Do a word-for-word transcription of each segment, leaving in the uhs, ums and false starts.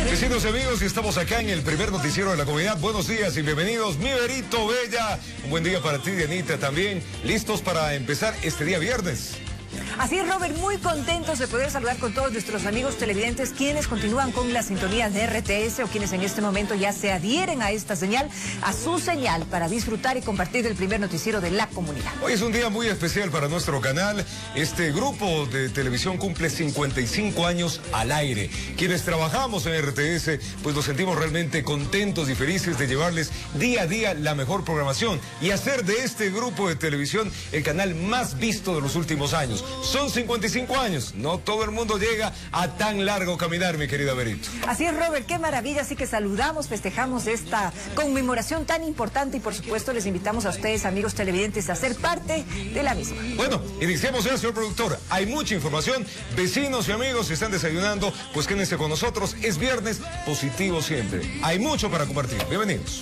Vecinos y amigos, y estamos acá en el primer noticiero de la comunidad. Buenos días y bienvenidos. Mi Verito Bella, un buen día para ti, Dianita, también. Listos para empezar este día viernes. Así es, Robert, muy contentos de poder saludar con todos nuestros amigos televidentes quienes continúan con la sintonía de R T S o quienes en este momento ya se adhieren a esta señal, a su señal, para disfrutar y compartir el primer noticiero de la comunidad. Hoy es un día muy especial para nuestro canal. Este grupo de televisión cumple cincuenta y cinco años al aire. Quienes trabajamos en R T S, pues nos sentimos realmente contentos y felices de llevarles día a día la mejor programación y hacer de este grupo de televisión el canal más visto de los últimos años. Son cincuenta y cinco años, no todo el mundo llega a tan largo caminar, mi querida Verito. Así es, Robert, qué maravilla, así que saludamos, festejamos esta conmemoración tan importante y por supuesto les invitamos a ustedes, amigos televidentes, a ser parte de la misma. Bueno, iniciamos ya, señor productor, hay mucha información, vecinos y amigos si están desayunando, pues quédense con nosotros, es viernes, positivo siempre, hay mucho para compartir, bienvenidos.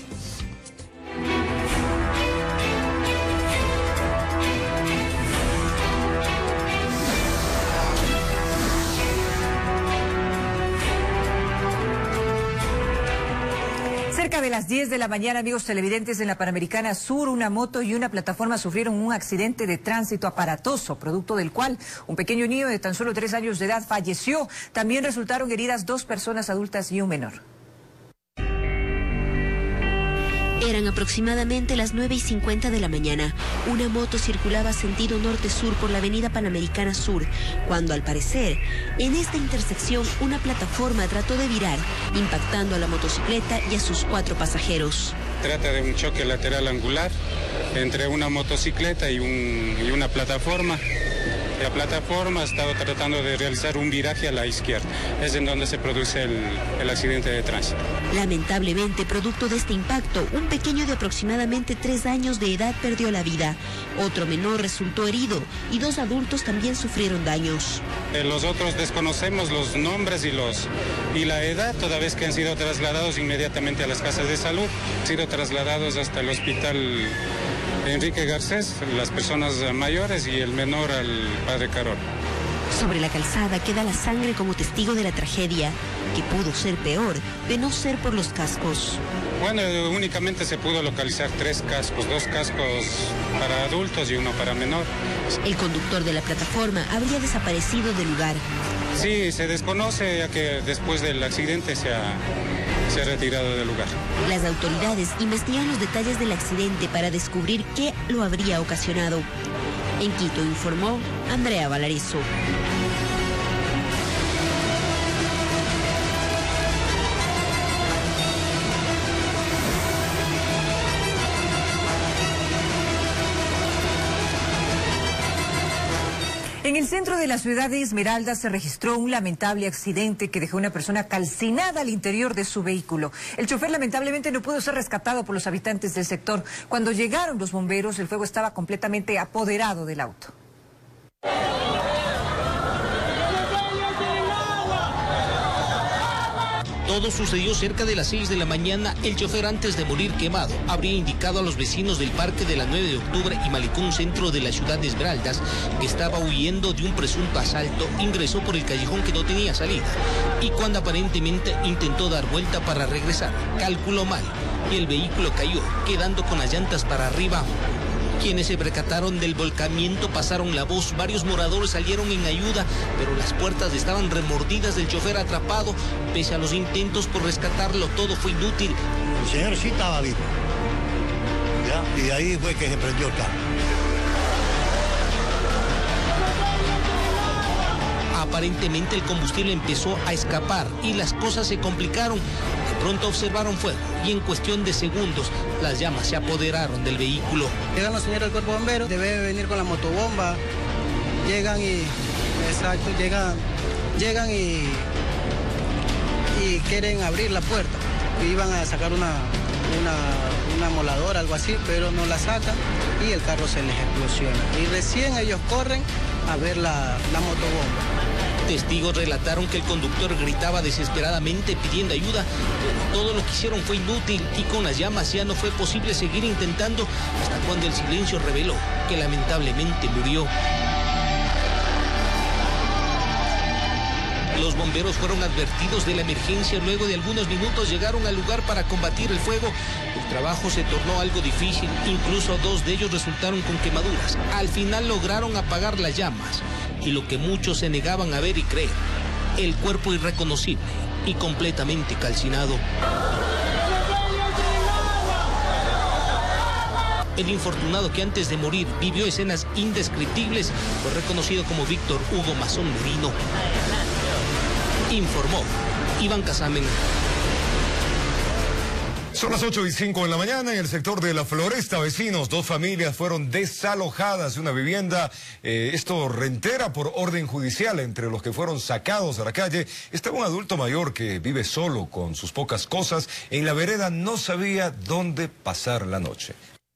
Cerca de las diez de la mañana, amigos televidentes, en la Panamericana Sur, una moto y una plataforma sufrieron un accidente de tránsito aparatoso, producto del cual un pequeño niño de tan solo tres años de edad falleció. También resultaron heridas dos personas adultas y un menor. Eran aproximadamente las nueve y cincuenta de la mañana. Una moto circulaba sentido norte-sur por la avenida Panamericana Sur, cuando al parecer, en esta intersección, una plataforma trató de virar, impactando a la motocicleta y a sus cuatro pasajeros. Trata de un choque lateral angular entre una motocicleta y, un, y una plataforma. La plataforma estaba tratando de realizar un viraje a la izquierda. Es en donde se produce el, el accidente de tránsito. Lamentablemente, producto de este impacto, un pequeño de aproximadamente tres años de edad perdió la vida. Otro menor resultó herido y dos adultos también sufrieron daños. Eh, los otros desconocemos los nombres y, los, y la edad, toda vez que han sido trasladados inmediatamente a las casas de salud. Han sido trasladados hasta el hospital Enrique Garcés, las personas mayores, y el menor al padre Carol. Sobre la calzada queda la sangre como testigo de la tragedia, que pudo ser peor de no ser por los cascos. Bueno, únicamente se pudo localizar tres cascos, dos cascos para adultos y uno para menor. El conductor de la plataforma habría desaparecido del lugar. Sí, se desconoce, ya que después del accidente se ha, se ha retirado del lugar. Las autoridades investigan los detalles del accidente para descubrir qué lo habría ocasionado. En Quito informó Andrea Valarizo. En el centro de la ciudad de Esmeralda se registró un lamentable accidente que dejó a una persona calcinada al interior de su vehículo. El chofer lamentablemente no pudo ser rescatado por los habitantes del sector. Cuando llegaron los bomberos, el fuego estaba completamente apoderado del auto. Todo sucedió cerca de las seis de la mañana. El chofer, antes de morir quemado, habría indicado a los vecinos del Parque de la nueve de octubre y Malecón Centro de la ciudad de Esmeraldas que estaba huyendo de un presunto asalto. Ingresó por el callejón que no tenía salida y cuando aparentemente intentó dar vuelta para regresar, calculó mal y el vehículo cayó, quedando con las llantas para arriba. Quienes se percataron del volcamiento pasaron la voz, varios moradores salieron en ayuda, pero las puertas estaban remordidas del chofer atrapado. Pese a los intentos por rescatarlo, todo fue inútil. El señor sí estaba vivo, ¿ya? Y de ahí fue que se prendió el carro. Aparentemente el combustible empezó a escapar y las cosas se complicaron. De pronto observaron fuego y en cuestión de segundos las llamas se apoderaron del vehículo. Llegan los señores del cuerpo de bomberos, debe venir con la motobomba, llegan y, exacto, llegan, llegan y, y quieren abrir la puerta. Iban a sacar una, una, una moladora, algo así, pero no la sacan y el carro se les explosiona. Y recién ellos corren a ver la, la motobomba. Testigos relataron que el conductor gritaba desesperadamente pidiendo ayuda, pero todo lo que hicieron fue inútil y con las llamas ya no fue posible seguir intentando hasta cuando el silencio reveló que lamentablemente murió. Los bomberos fueron advertidos de la emergencia. Luego de algunos minutos llegaron al lugar para combatir el fuego. El trabajo se tornó algo difícil. Incluso dos de ellos resultaron con quemaduras. Al final lograron apagar las llamas. Y lo que muchos se negaban a ver y creer: el cuerpo irreconocible y completamente calcinado. El infortunado, que antes de morir vivió escenas indescriptibles, fue reconocido como Víctor Hugo Mazón Merino. Informó Iván Casamen. Son las ocho y cinco de la mañana en el sector de La Floresta. Vecinos, dos familias fueron desalojadas de una vivienda, eh, esto rentera por orden judicial. Entre los que fueron sacados a la calle estaba un adulto mayor que vive solo con sus pocas cosas. En la vereda no sabía dónde pasar la noche.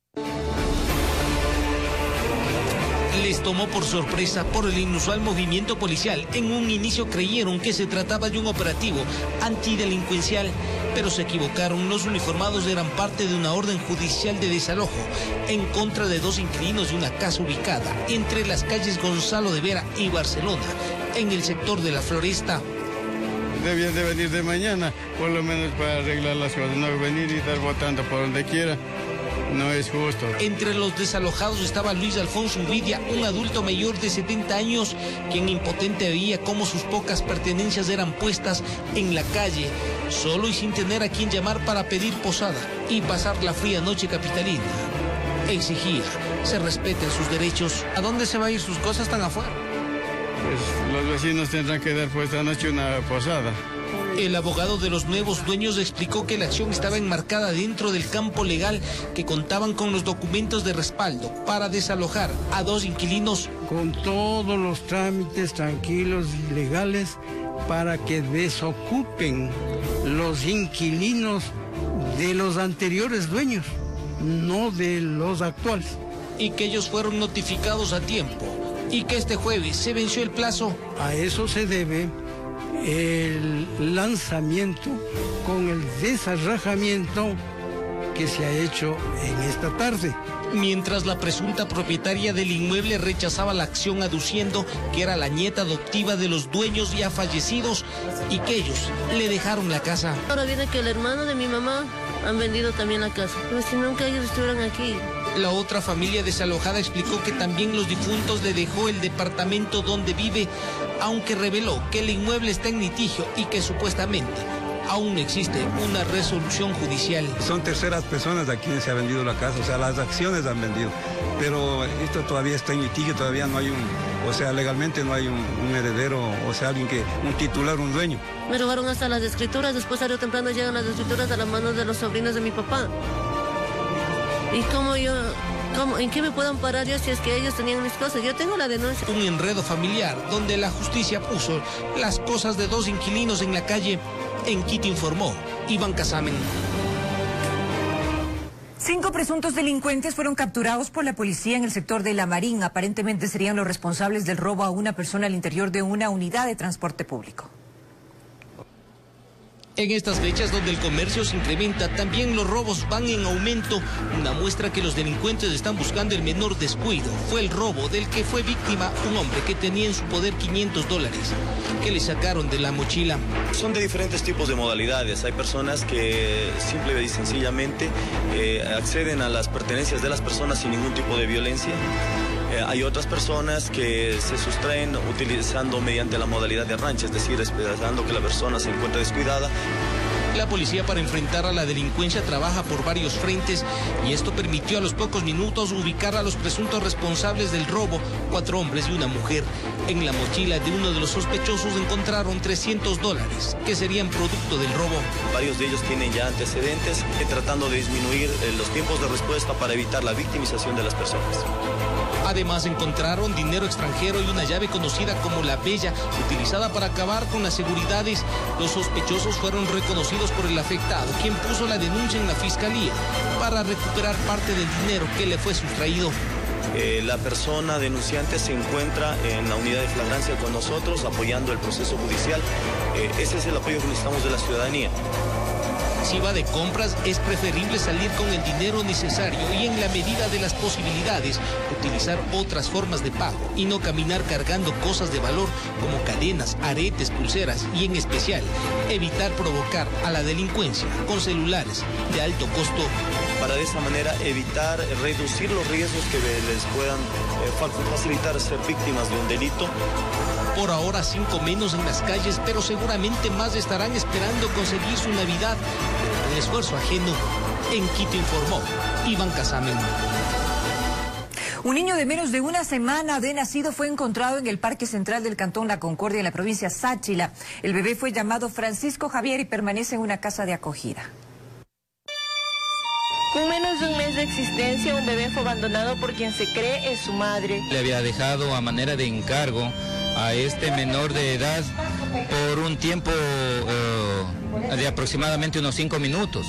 Les tomó por sorpresa por el inusual movimiento policial. En un inicio creyeron que se trataba de un operativo antidelincuencial, pero se equivocaron. Los uniformados eran parte de una orden judicial de desalojo en contra de dos inquilinos de una casa ubicada entre las calles Gonzalo de Vera y Barcelona, en el sector de La Floresta. Debían de venir de mañana, por lo menos para arreglar las cosas, no venir y estar votando por donde quiera. No es justo. Entre los desalojados estaba Luis Alfonso Uridia, un adulto mayor de setenta años, quien impotente veía cómo sus pocas pertenencias eran puestas en la calle, solo y sin tener a quien llamar para pedir posada y pasar la fría noche capitalina. Exigía se respeten sus derechos. ¿A dónde se va a ir? Sus cosas están afuera. Pues los vecinos tendrán que dar pues esta noche una posada. El abogado de los nuevos dueños explicó que la acción estaba enmarcada dentro del campo legal, que contaban con los documentos de respaldo para desalojar a dos inquilinos. Con todos los trámites tranquilos y legales para que desocupen los inquilinos de los anteriores dueños, no de los actuales. Y que ellos fueron notificados a tiempo y que este jueves se venció el plazo. A eso se debe el lanzamiento con el desarrajamiento que se ha hecho en esta tarde. Mientras la presunta propietaria del inmueble rechazaba la acción, aduciendo que era la nieta adoptiva de los dueños ya fallecidos y que ellos le dejaron la casa. Ahora viene que el hermano de mi mamá han vendido también la casa, pero si nunca ellos estuvieran aquí. La otra familia desalojada explicó que también los difuntos le dejó el departamento donde vive, aunque reveló que el inmueble está en litigio y que supuestamente aún no existe una resolución judicial. Son terceras personas a quienes se ha vendido la casa, o sea, las acciones han vendido, pero esto todavía está en litigio, todavía no hay un, o sea, legalmente no hay un, un heredero, o sea, alguien que, un titular, un dueño. Me robaron hasta las escrituras, después tarde o temprano llegan las escrituras a las manos de los sobrinos de mi papá. ¿Y cómo yo, cómo, en qué me puedo amparar yo si es que ellos tenían mis cosas? Yo tengo la denuncia. Un enredo familiar donde la justicia puso las cosas de dos inquilinos en la calle. En Quito informó Iván Casamen. Cinco presuntos delincuentes fueron capturados por la policía en el sector de La Marín. Aparentemente serían los responsables del robo a una persona al interior de una unidad de transporte público. En estas fechas donde el comercio se incrementa, también los robos van en aumento. Una muestra que los delincuentes están buscando el menor descuido fue el robo del que fue víctima un hombre que tenía en su poder quinientos dólares, que le sacaron de la mochila. Son de diferentes tipos de modalidades. Hay personas que simple y sencillamente eh, acceden a las pertenencias de las personas sin ningún tipo de violencia. Eh, hay otras personas que se sustraen utilizando mediante la modalidad de arranque, es decir, esperando que la persona se encuentre descuidada. La policía, para enfrentar a la delincuencia, trabaja por varios frentes y esto permitió a los pocos minutos ubicar a los presuntos responsables del robo, cuatro hombres y una mujer. En la mochila de uno de los sospechosos encontraron trescientos dólares, que serían producto del robo. Varios de ellos tienen ya antecedentes, eh, tratando de disminuir eh, los tiempos de respuesta para evitar la victimización de las personas. Además encontraron dinero extranjero y una llave conocida como La Bella, utilizada para acabar con las seguridades. Los sospechosos fueron reconocidos por el afectado, quien puso la denuncia en la fiscalía para recuperar parte del dinero que le fue sustraído. Eh, la persona denunciante se encuentra en la unidad de flagrancia con nosotros, apoyando el proceso judicial. Eh, ese es el apoyo que necesitamos de la ciudadanía. Si va de compras, es preferible salir con el dinero necesario y en la medida de las posibilidades, utilizar otras formas de pago y no caminar cargando cosas de valor como cadenas, aretes, pulseras y en especial, evitar provocar a la delincuencia con celulares de alto costo. Para de esa manera evitar, reducir los riesgos que les puedan eh, facilitar ser víctimas de un delito. Por ahora cinco menos en las calles, pero seguramente más estarán esperando conseguir su Navidad. El esfuerzo ajeno. En Quito informó Iván Casamen. Un niño de menos de una semana de nacido fue encontrado en el Parque Central del Cantón La Concordia, en la provincia Sáchila. El bebé fue llamado Francisco Javier y permanece en una casa de acogida. Con menos de un mes de existencia, un bebé fue abandonado por quien se cree es su madre. Le había dejado a manera de encargo a este menor de edad por un tiempo uh, de aproximadamente unos cinco minutos.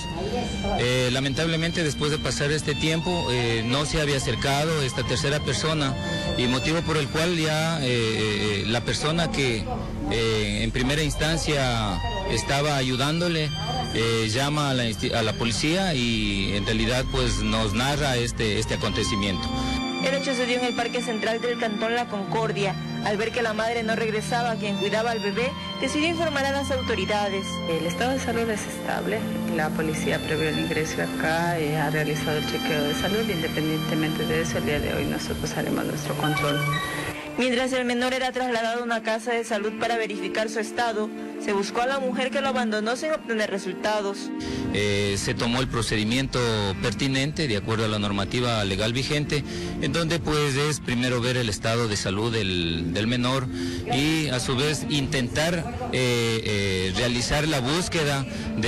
Eh, lamentablemente, después de pasar este tiempo, eh, no se había acercado esta tercera persona, y motivo por el cual ya eh, eh, la persona que eh, en primera instancia estaba ayudándole eh, llama a la, a la policía y en realidad pues nos narra este, este acontecimiento. El hecho se dio en el Parque Central del Cantón La Concordia. Al ver que la madre no regresaba, quien cuidaba al bebé decidió informar a las autoridades. El estado de salud es estable. La policía previó el ingreso acá y ha realizado el chequeo de salud. Independientemente de eso, el día de hoy nosotros haremos nuestro control. Mientras el menor era trasladado a una casa de salud para verificar su estado, se buscó a la mujer que lo abandonó sin obtener resultados. Eh, se tomó el procedimiento pertinente de acuerdo a la normativa legal vigente, en donde pues es primero ver el estado de salud del, del menor y a su vez intentar eh, eh, realizar la búsqueda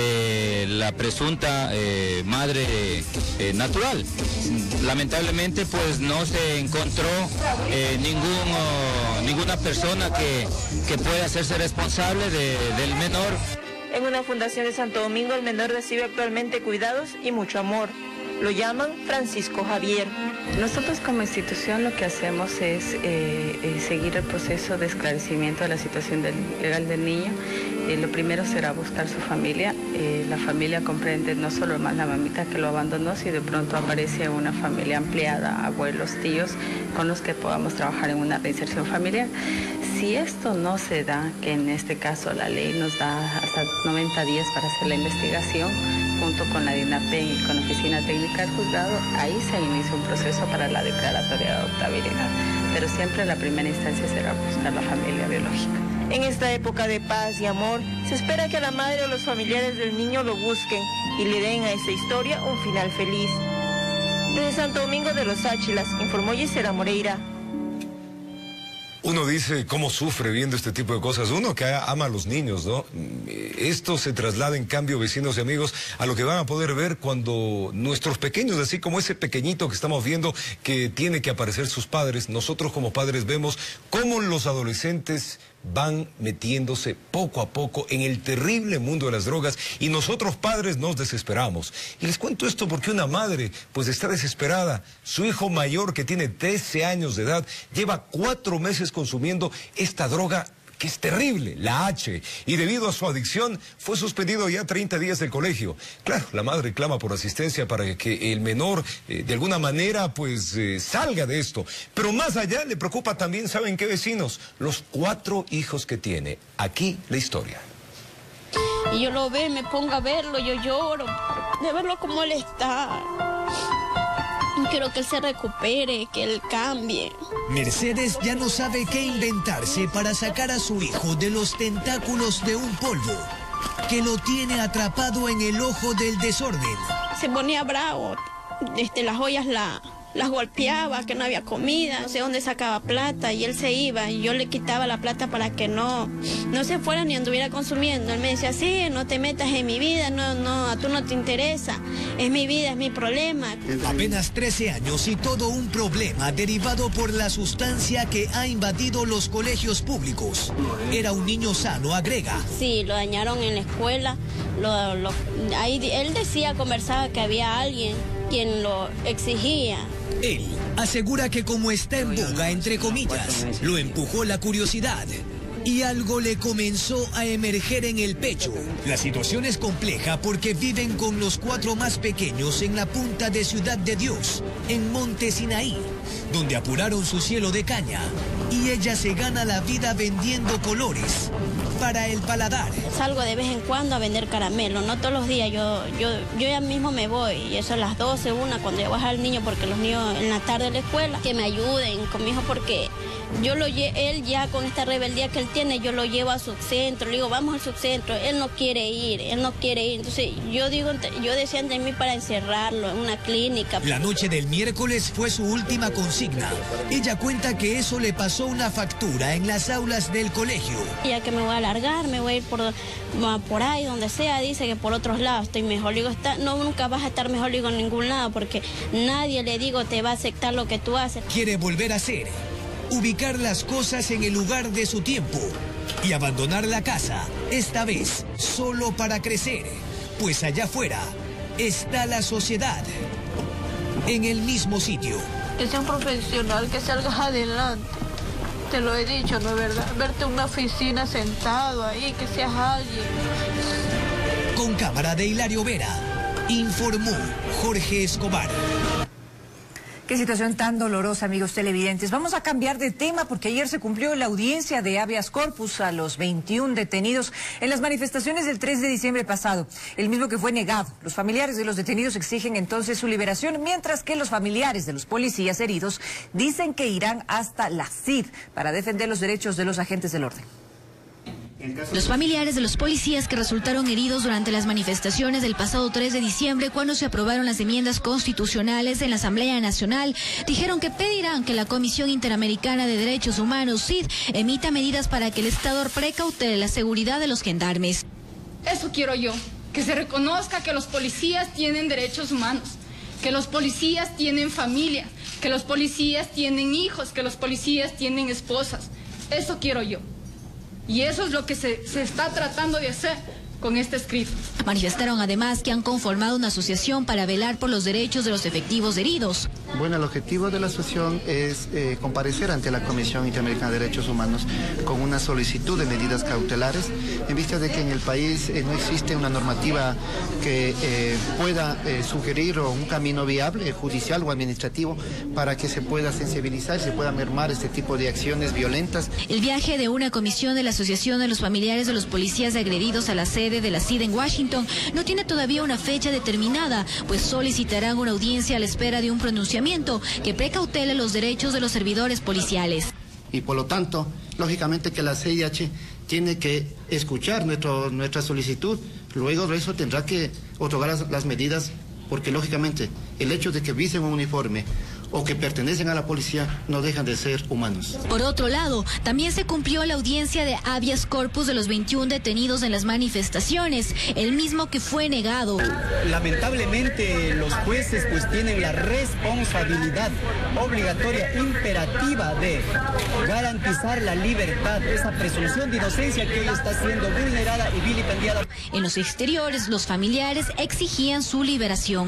de la presunta eh, madre eh, natural. Lamentablemente pues no se encontró eh, ningún, oh, ninguna persona que, que pueda hacerse responsable de, del menor. En una fundación de Santo Domingo, el menor recibe actualmente cuidados y mucho amor. Lo llaman Francisco Javier. Nosotros como institución lo que hacemos es eh, eh, seguir el proceso de esclarecimiento de la situación del, legal del niño. Eh, lo primero será buscar su familia. Eh, la familia comprende no solo más la mamita que lo abandonó, si de pronto aparece una familia ampliada, abuelos, tíos, con los que podamos trabajar en una reinserción familiar. Si esto no se da, que en este caso la ley nos da hasta noventa días para hacer la investigación, junto con la DINAPEN y con la Oficina Técnica del Juzgado, ahí se inicia un proceso para la declaratoria de adoptabilidad. Pero siempre la primera instancia será buscar la familia biológica. En esta época de paz y amor, se espera que a la madre o los familiares del niño lo busquen y le den a esta historia un final feliz. Desde Santo Domingo de los Sáchilas, informó Gisela Moreira. Uno dice cómo sufre viendo este tipo de cosas. Uno que ama a los niños, ¿no? Esto se traslada, en cambio, vecinos y amigos, a lo que van a poder ver cuando nuestros pequeños, así como ese pequeñito que estamos viendo, que tiene que aparecer sus padres, nosotros como padres vemos cómo los adolescentes van metiéndose poco a poco en el terrible mundo de las drogas y nosotros padres nos desesperamos. Y les cuento esto porque una madre pues está desesperada. Su hijo mayor, que tiene trece años de edad, lleva cuatro meses consumiendo esta droga que es terrible, la H, y debido a su adicción fue suspendido ya treinta días del colegio. Claro, la madre clama por asistencia para que el menor eh, de alguna manera pues eh, salga de esto. Pero más allá le preocupa también, ¿saben qué, vecinos? Los cuatro hijos que tiene. Aquí la historia. Y yo lo veo, me pongo a verlo, yo lloro de verlo como él está. Quiero que él se recupere, que él cambie. Mercedes ya no sabe qué inventarse para sacar a su hijo de los tentáculos de un polvo que lo tiene atrapado en el ojo del desorden. Se ponía bravo, este, las ollas la, las golpeaba, que no había comida, no sé dónde sacaba plata y él se iba y yo le quitaba la plata para que no, no se fuera ni anduviera consumiendo. Él me decía, sí, no te metas en mi vida, no, no, a tú no te interesa, es mi vida, es mi problema. Apenas trece años y todo un problema derivado por la sustancia que ha invadido los colegios públicos. Era un niño sano, agrega. Sí, lo dañaron en la escuela, lo, lo, ahí él decía, conversaba que había alguien quien lo exigía. Él asegura que como está en boga, entre comillas, lo empujó la curiosidad. y algo le comenzó a emerger en el pecho. La situación es compleja porque viven con los cuatro más pequeños en la punta de Ciudad de Dios, en Monte Sinaí, donde apuraron su cielo de caña y ella se gana la vida vendiendo colores para el paladar. Salgo de vez en cuando a vender caramelo, no todos los días, yo, yo, yo ya mismo me voy, y eso a las doce, una, cuando yo bajo al niño, porque los niños en la tarde en la escuela, que me ayuden con mi hijo, porque yo lo él ya con esta rebeldía que él tiene, yo lo llevo a subcentro, le digo, vamos al subcentro, él no quiere ir, él no quiere ir, entonces yo digo, yo decía de mí para encerrarlo en una clínica. La noche del miércoles fue su última consigna. Ella cuenta que eso le pasó una factura en las aulas del colegio. Ya que me voy a largar, me voy a ir por, por ahí, donde sea, dice que por otros lados estoy mejor. Le digo, está, no, nunca vas a estar mejor, le digo, en ningún lado, porque nadie, le digo, te va a aceptar lo que tú haces. Quiere volver a ser, ubicar las cosas en el lugar de su tiempo y abandonar la casa, esta vez solo para crecer, pues allá afuera está la sociedad, en el mismo sitio. Que sea un profesional, que salgas adelante. Te lo he dicho, ¿no es verdad? Verte en una oficina sentado ahí, que seas alguien. Con cámara de Hilario Vera, informó Jorge Escobar. Qué situación tan dolorosa, amigos televidentes. Vamos a cambiar de tema porque ayer se cumplió la audiencia de habeas corpus a los veintiún detenidos en las manifestaciones del tres de diciembre pasado, el mismo que fue negado. Los familiares de los detenidos exigen entonces su liberación, mientras que los familiares de los policías heridos dicen que irán hasta la C I D para defender los derechos de los agentes del orden. Los familiares de los policías que resultaron heridos durante las manifestaciones del pasado tres de diciembre, cuando se aprobaron las enmiendas constitucionales en la Asamblea Nacional, dijeron que pedirán que la Comisión Interamericana de Derechos Humanos, C I D, emita medidas para que el Estado precautele la seguridad de los gendarmes. Eso quiero yo, que se reconozca que los policías tienen derechos humanos, que los policías tienen familia, que los policías tienen hijos, que los policías tienen esposas. Eso quiero yo. Y eso es lo que se, se está tratando de hacer con este escrito. Manifestaron además que han conformado una asociación para velar por los derechos de los efectivos heridos. Bueno, el objetivo de la asociación es eh, comparecer ante la Comisión Interamericana de Derechos Humanos con una solicitud de medidas cautelares en vista de que en el país eh, no existe una normativa que eh, pueda eh, sugerir un camino viable, judicial o administrativo, para que se pueda sensibilizar, se pueda mermar este tipo de acciones violentas. El viaje de una comisión de la Asociación de los Familiares de los Policías Agredidos a la sede de la C I D en Washington no tiene todavía una fecha determinada, pues solicitarán una audiencia a la espera de un pronunciamiento que precautele los derechos de los servidores policiales. Y por lo tanto, lógicamente que la C I H tiene que escuchar nuestro, nuestra solicitud, luego de eso tendrá que otorgar las, las medidas, porque lógicamente el hecho de que visten un uniforme o que pertenecen a la policía no dejan de ser humanos. Por otro lado, también se cumplió la audiencia de habeas corpus de los veintiún detenidos en las manifestaciones, el mismo que fue negado. Lamentablemente los jueces pues tienen la responsabilidad obligatoria, imperativa de garantizar la libertad, esa presunción de inocencia que hoy está siendo vulnerada y vilipendiada. En los exteriores, los familiares exigían su liberación.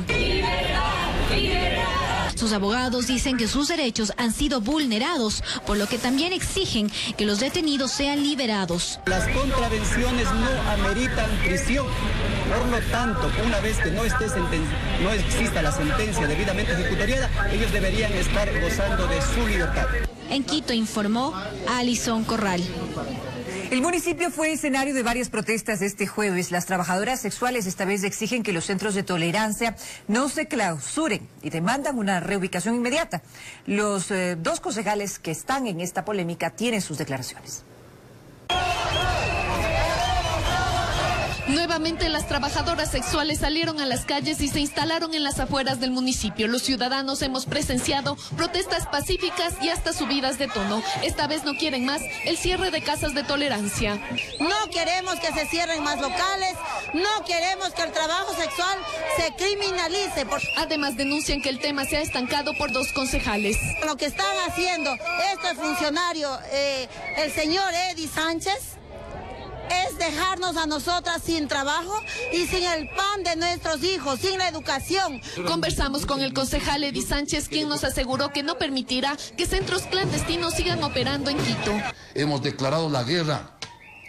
Sus abogados dicen que sus derechos han sido vulnerados, por lo que también exigen que los detenidos sean liberados. Las contravenciones no ameritan prisión. Por lo tanto, una vez que no, esté no exista la sentencia debidamente ejecutoriada, ellos deberían estar gozando de su libertad. En Quito informó Alison Corral. El municipio fue escenario de varias protestas este jueves. Las trabajadoras sexuales esta vez exigen que los centros de tolerancia no se clausuren y demandan una reubicación inmediata. Los eh, dos concejales que están en esta polémica tienen sus declaraciones. Nuevamente las trabajadoras sexuales salieron a las calles y se instalaron en las afueras del municipio. Los ciudadanos hemos presenciado protestas pacíficas y hasta subidas de tono. Esta vez no quieren más el cierre de casas de tolerancia. No queremos que se cierren más locales, no queremos que el trabajo sexual se criminalice. Por... Además denuncian que el tema se ha estancado por dos concejales. Lo que están haciendo este funcionario, eh, el señor Eddie Sánchez, es dejarnos a nosotras sin trabajo y sin el pan de nuestros hijos, sin la educación. Conversamos con el concejal Eddie Sánchez, quien nos aseguró que no permitirá que centros clandestinos sigan operando en Quito. Hemos declarado la guerra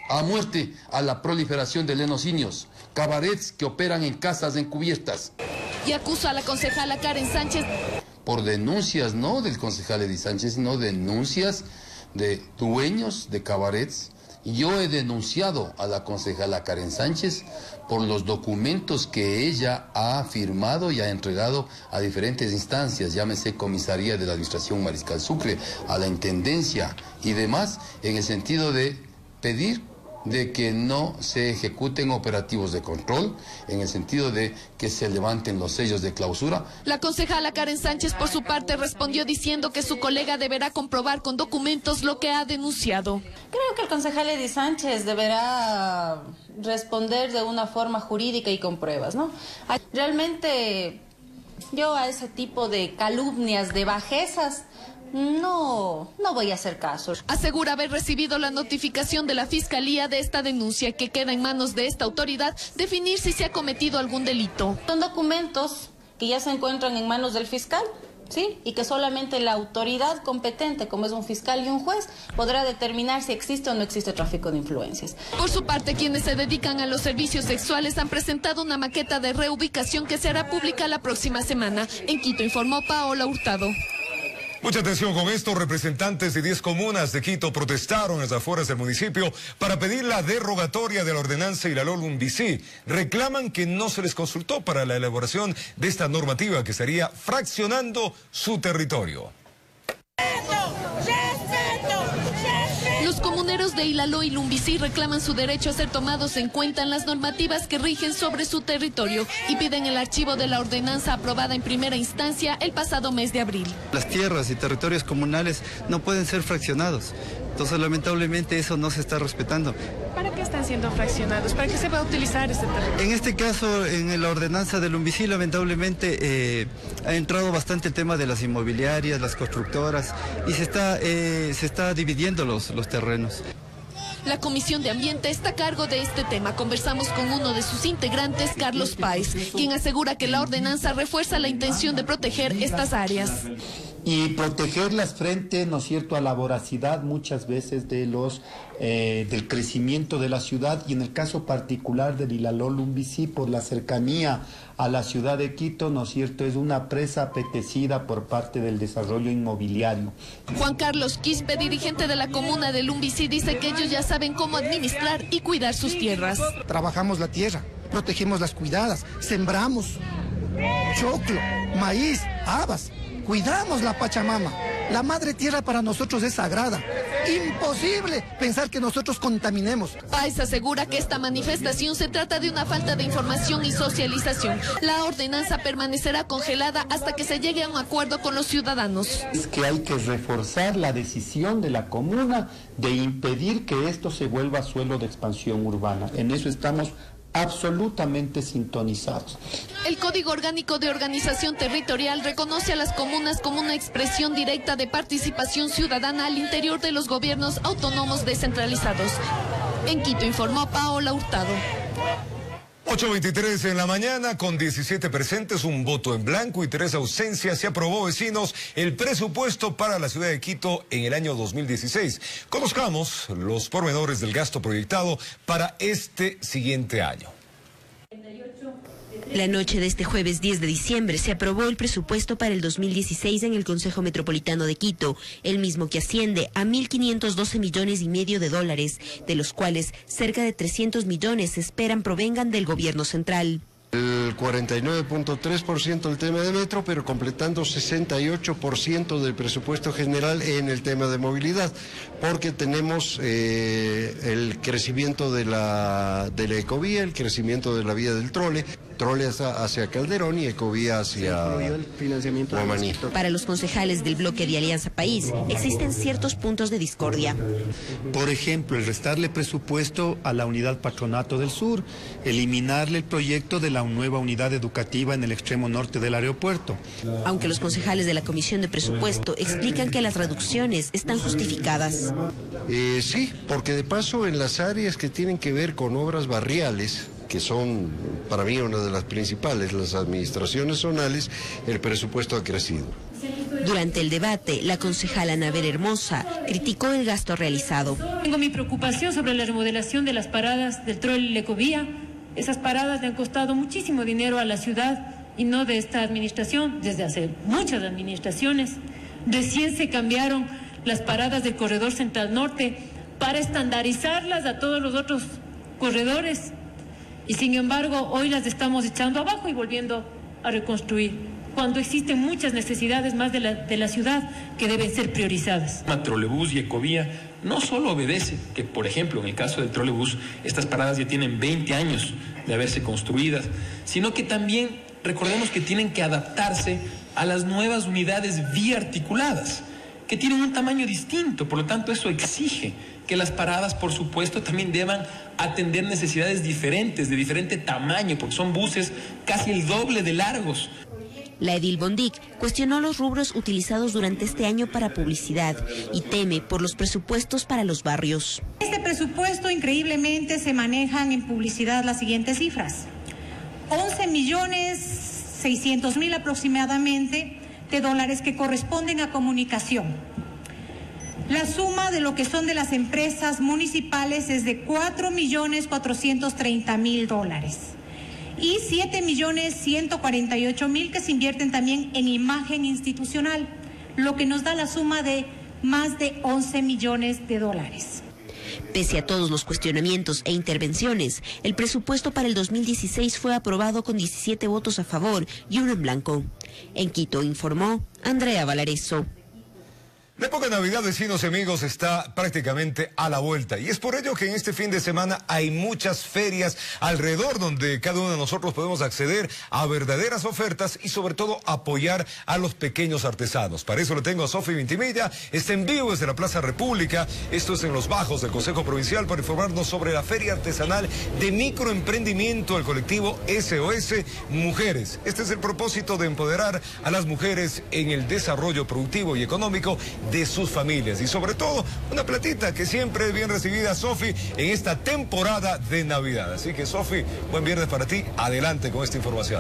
a muerte a la proliferación de lenocinios, cabarets que operan en casas encubiertas. Y acusa a la concejala Karen Sánchez. Por denuncias no del concejal Eddy Sánchez, sino denuncias de dueños de cabarets. Yo he denunciado a la concejala Karen Sánchez por los documentos que ella ha firmado y ha entregado a diferentes instancias, llámese Comisaría de la Administración Mariscal Sucre, a la Intendencia y demás, en el sentido de pedir de que no se ejecuten operativos de control, en el sentido de que se levanten los sellos de clausura. La concejala Karen Sánchez, por su parte, respondió diciendo que su colega deberá comprobar con documentos lo que ha denunciado. Creo que el concejal Eddy Sánchez deberá responder de una forma jurídica y con pruebas, ¿no? Realmente yo a ese tipo de calumnias, de bajezas, No, no voy a hacer caso. Asegura haber recibido la notificación de la Fiscalía de esta denuncia, que queda en manos de esta autoridad definir si se ha cometido algún delito. Son documentos que ya se encuentran en manos del fiscal, ¿sí? Y que solamente la autoridad competente, como es un fiscal y un juez, podrá determinar si existe o no existe tráfico de influencias. Por su parte, quienes se dedican a los servicios sexuales han presentado una maqueta de reubicación que se hará pública la próxima semana. En Quito informó Paola Hurtado. Mucha atención con esto. Representantes de diez comunas de Quito protestaron en las afueras del municipio para pedir la derogatoria de la ordenanza Ilalol-Lumbicí. Reclaman que no se les consultó para la elaboración de esta normativa que estaría fraccionando su territorio. Los comuneros de Ilaló y Lumbicí reclaman su derecho a ser tomados en cuenta en las normativas que rigen sobre su territorio y piden el archivo de la ordenanza aprobada en primera instancia el pasado mes de abril. Las tierras y territorios comunales no pueden ser fraccionados. Entonces, lamentablemente, eso no se está respetando. ¿Para qué están siendo fraccionados? ¿Para qué se va a utilizar este territorio? En este caso, en la ordenanza de Lumbicí, lamentablemente, eh, ha entrado bastante el tema de las inmobiliarias, las constructoras, y se está, eh, se está dividiendo los, los terrenos. La Comisión de Ambiente está a cargo de este tema. Conversamos con uno de sus integrantes, Carlos Páez, quien asegura que la ordenanza refuerza la intención de proteger estas áreas. Y protegerlas frente, ¿no es cierto?, a la voracidad muchas veces de los eh, del crecimiento de la ciudad, y en el caso particular del Ilaló-Lumbicí, por la cercanía a la ciudad de Quito, ¿no es cierto?, es una presa apetecida por parte del desarrollo inmobiliario. Juan Carlos Quispe, dirigente de la comuna de Lumbicí, dice que ellos ya saben cómo administrar y cuidar sus tierras. Trabajamos la tierra, protegemos las cuidadas, sembramos choclo, maíz, habas. Cuidamos la Pachamama. La madre tierra para nosotros es sagrada. Imposible pensar que nosotros contaminemos. Páez asegura que esta manifestación se trata de una falta de información y socialización. La ordenanza permanecerá congelada hasta que se llegue a un acuerdo con los ciudadanos. Es que hay que reforzar la decisión de la comuna de impedir que esto se vuelva suelo de expansión urbana. En eso estamos absolutamente sintonizados. El Código Orgánico de Organización Territorial reconoce a las comunas como una expresión directa de participación ciudadana al interior de los gobiernos autónomos descentralizados. En Quito informó Paola Hurtado. ocho veintitrés en la mañana, con diecisiete presentes, un voto en blanco y tres ausencias, se aprobó, vecinos, el presupuesto para la ciudad de Quito en el año dos mil dieciséis. Conozcamos los pormenores del gasto proyectado para este siguiente año. La noche de este jueves diez de diciembre se aprobó el presupuesto para el dos mil dieciséis en el Consejo Metropolitano de Quito, el mismo que asciende a mil quinientos doce millones y medio de dólares, de los cuales cerca de trescientos millones se esperan provengan del gobierno central. El cuarenta y nueve punto tres por ciento del tema de metro, pero completando sesenta y ocho por ciento del presupuesto general en el tema de movilidad, porque tenemos eh, el crecimiento de la, de la ecovía, el crecimiento de la vía del trole, trole hacia, hacia Calderón y ecovía hacia Guamaní. Para los concejales del bloque de Alianza País, existen ciertos puntos de discordia. Por ejemplo, el restarle presupuesto a la unidad Patronato del Sur, eliminarle el proyecto de la nueva unidad educativa en el extremo norte del aeropuerto. Aunque los concejales de la Comisión de Presupuesto explican que las reducciones están justificadas. Eh, sí, porque de paso en las áreas que tienen que ver con obras barriales, que son para mí una de las principales, las administraciones zonales, el presupuesto ha crecido. Durante el debate, la concejala Anabel Hermosa criticó el gasto realizado. Tengo mi preocupación sobre la remodelación de las paradas del trol Lecovía. Esas paradas le han costado muchísimo dinero a la ciudad y no de esta administración, desde hace muchas administraciones. Recién se cambiaron las paradas del corredor Central Norte para estandarizarlas a todos los otros corredores y sin embargo hoy las estamos echando abajo y volviendo a reconstruir, cuando existen muchas necesidades más de la, de la ciudad que deben ser priorizadas. Trolebús y Ecovía no solo obedece que, por ejemplo, en el caso del trolebús, estas paradas ya tienen veinte años de haberse construidas, sino que también recordemos que tienen que adaptarse a las nuevas unidades biarticuladas, que tienen un tamaño distinto, por lo tanto eso exige que las paradas, por supuesto, también deban atender necesidades diferentes, de diferente tamaño, porque son buses casi el doble de largos. La edil Bondic cuestionó los rubros utilizados durante este año para publicidad y teme por los presupuestos para los barrios. Este presupuesto increíblemente se manejan en publicidad las siguientes cifras. once millones seiscientos mil aproximadamente de dólares que corresponden a comunicación. La suma de lo que son de las empresas municipales es de cuatro millones cuatrocientos treinta mil dólares. Y siete millones ciento cuarenta y ocho mil que se invierten también en imagen institucional, lo que nos da la suma de más de once millones de dólares. Pese a todos los cuestionamientos e intervenciones, el presupuesto para el dos mil dieciséis fue aprobado con diecisiete votos a favor y uno en blanco. En Quito informó Andrea Valareso. La época de Navidad, vecinos y amigos, está prácticamente a la vuelta y es por ello que en este fin de semana hay muchas ferias alrededor donde cada uno de nosotros podemos acceder a verdaderas ofertas y sobre todo apoyar a los pequeños artesanos. Para eso le tengo a Sofi Vintimilla, está en vivo desde la Plaza República, esto es en los bajos del Consejo Provincial, para informarnos sobre la feria artesanal de microemprendimiento del colectivo S O S Mujeres. Este es el propósito de empoderar a las mujeres en el desarrollo productivo y económico de sus familias y sobre todo una platita que siempre es bien recibida, Sofi, en esta temporada de Navidad. Así que, Sofi, buen viernes para ti, adelante con esta información.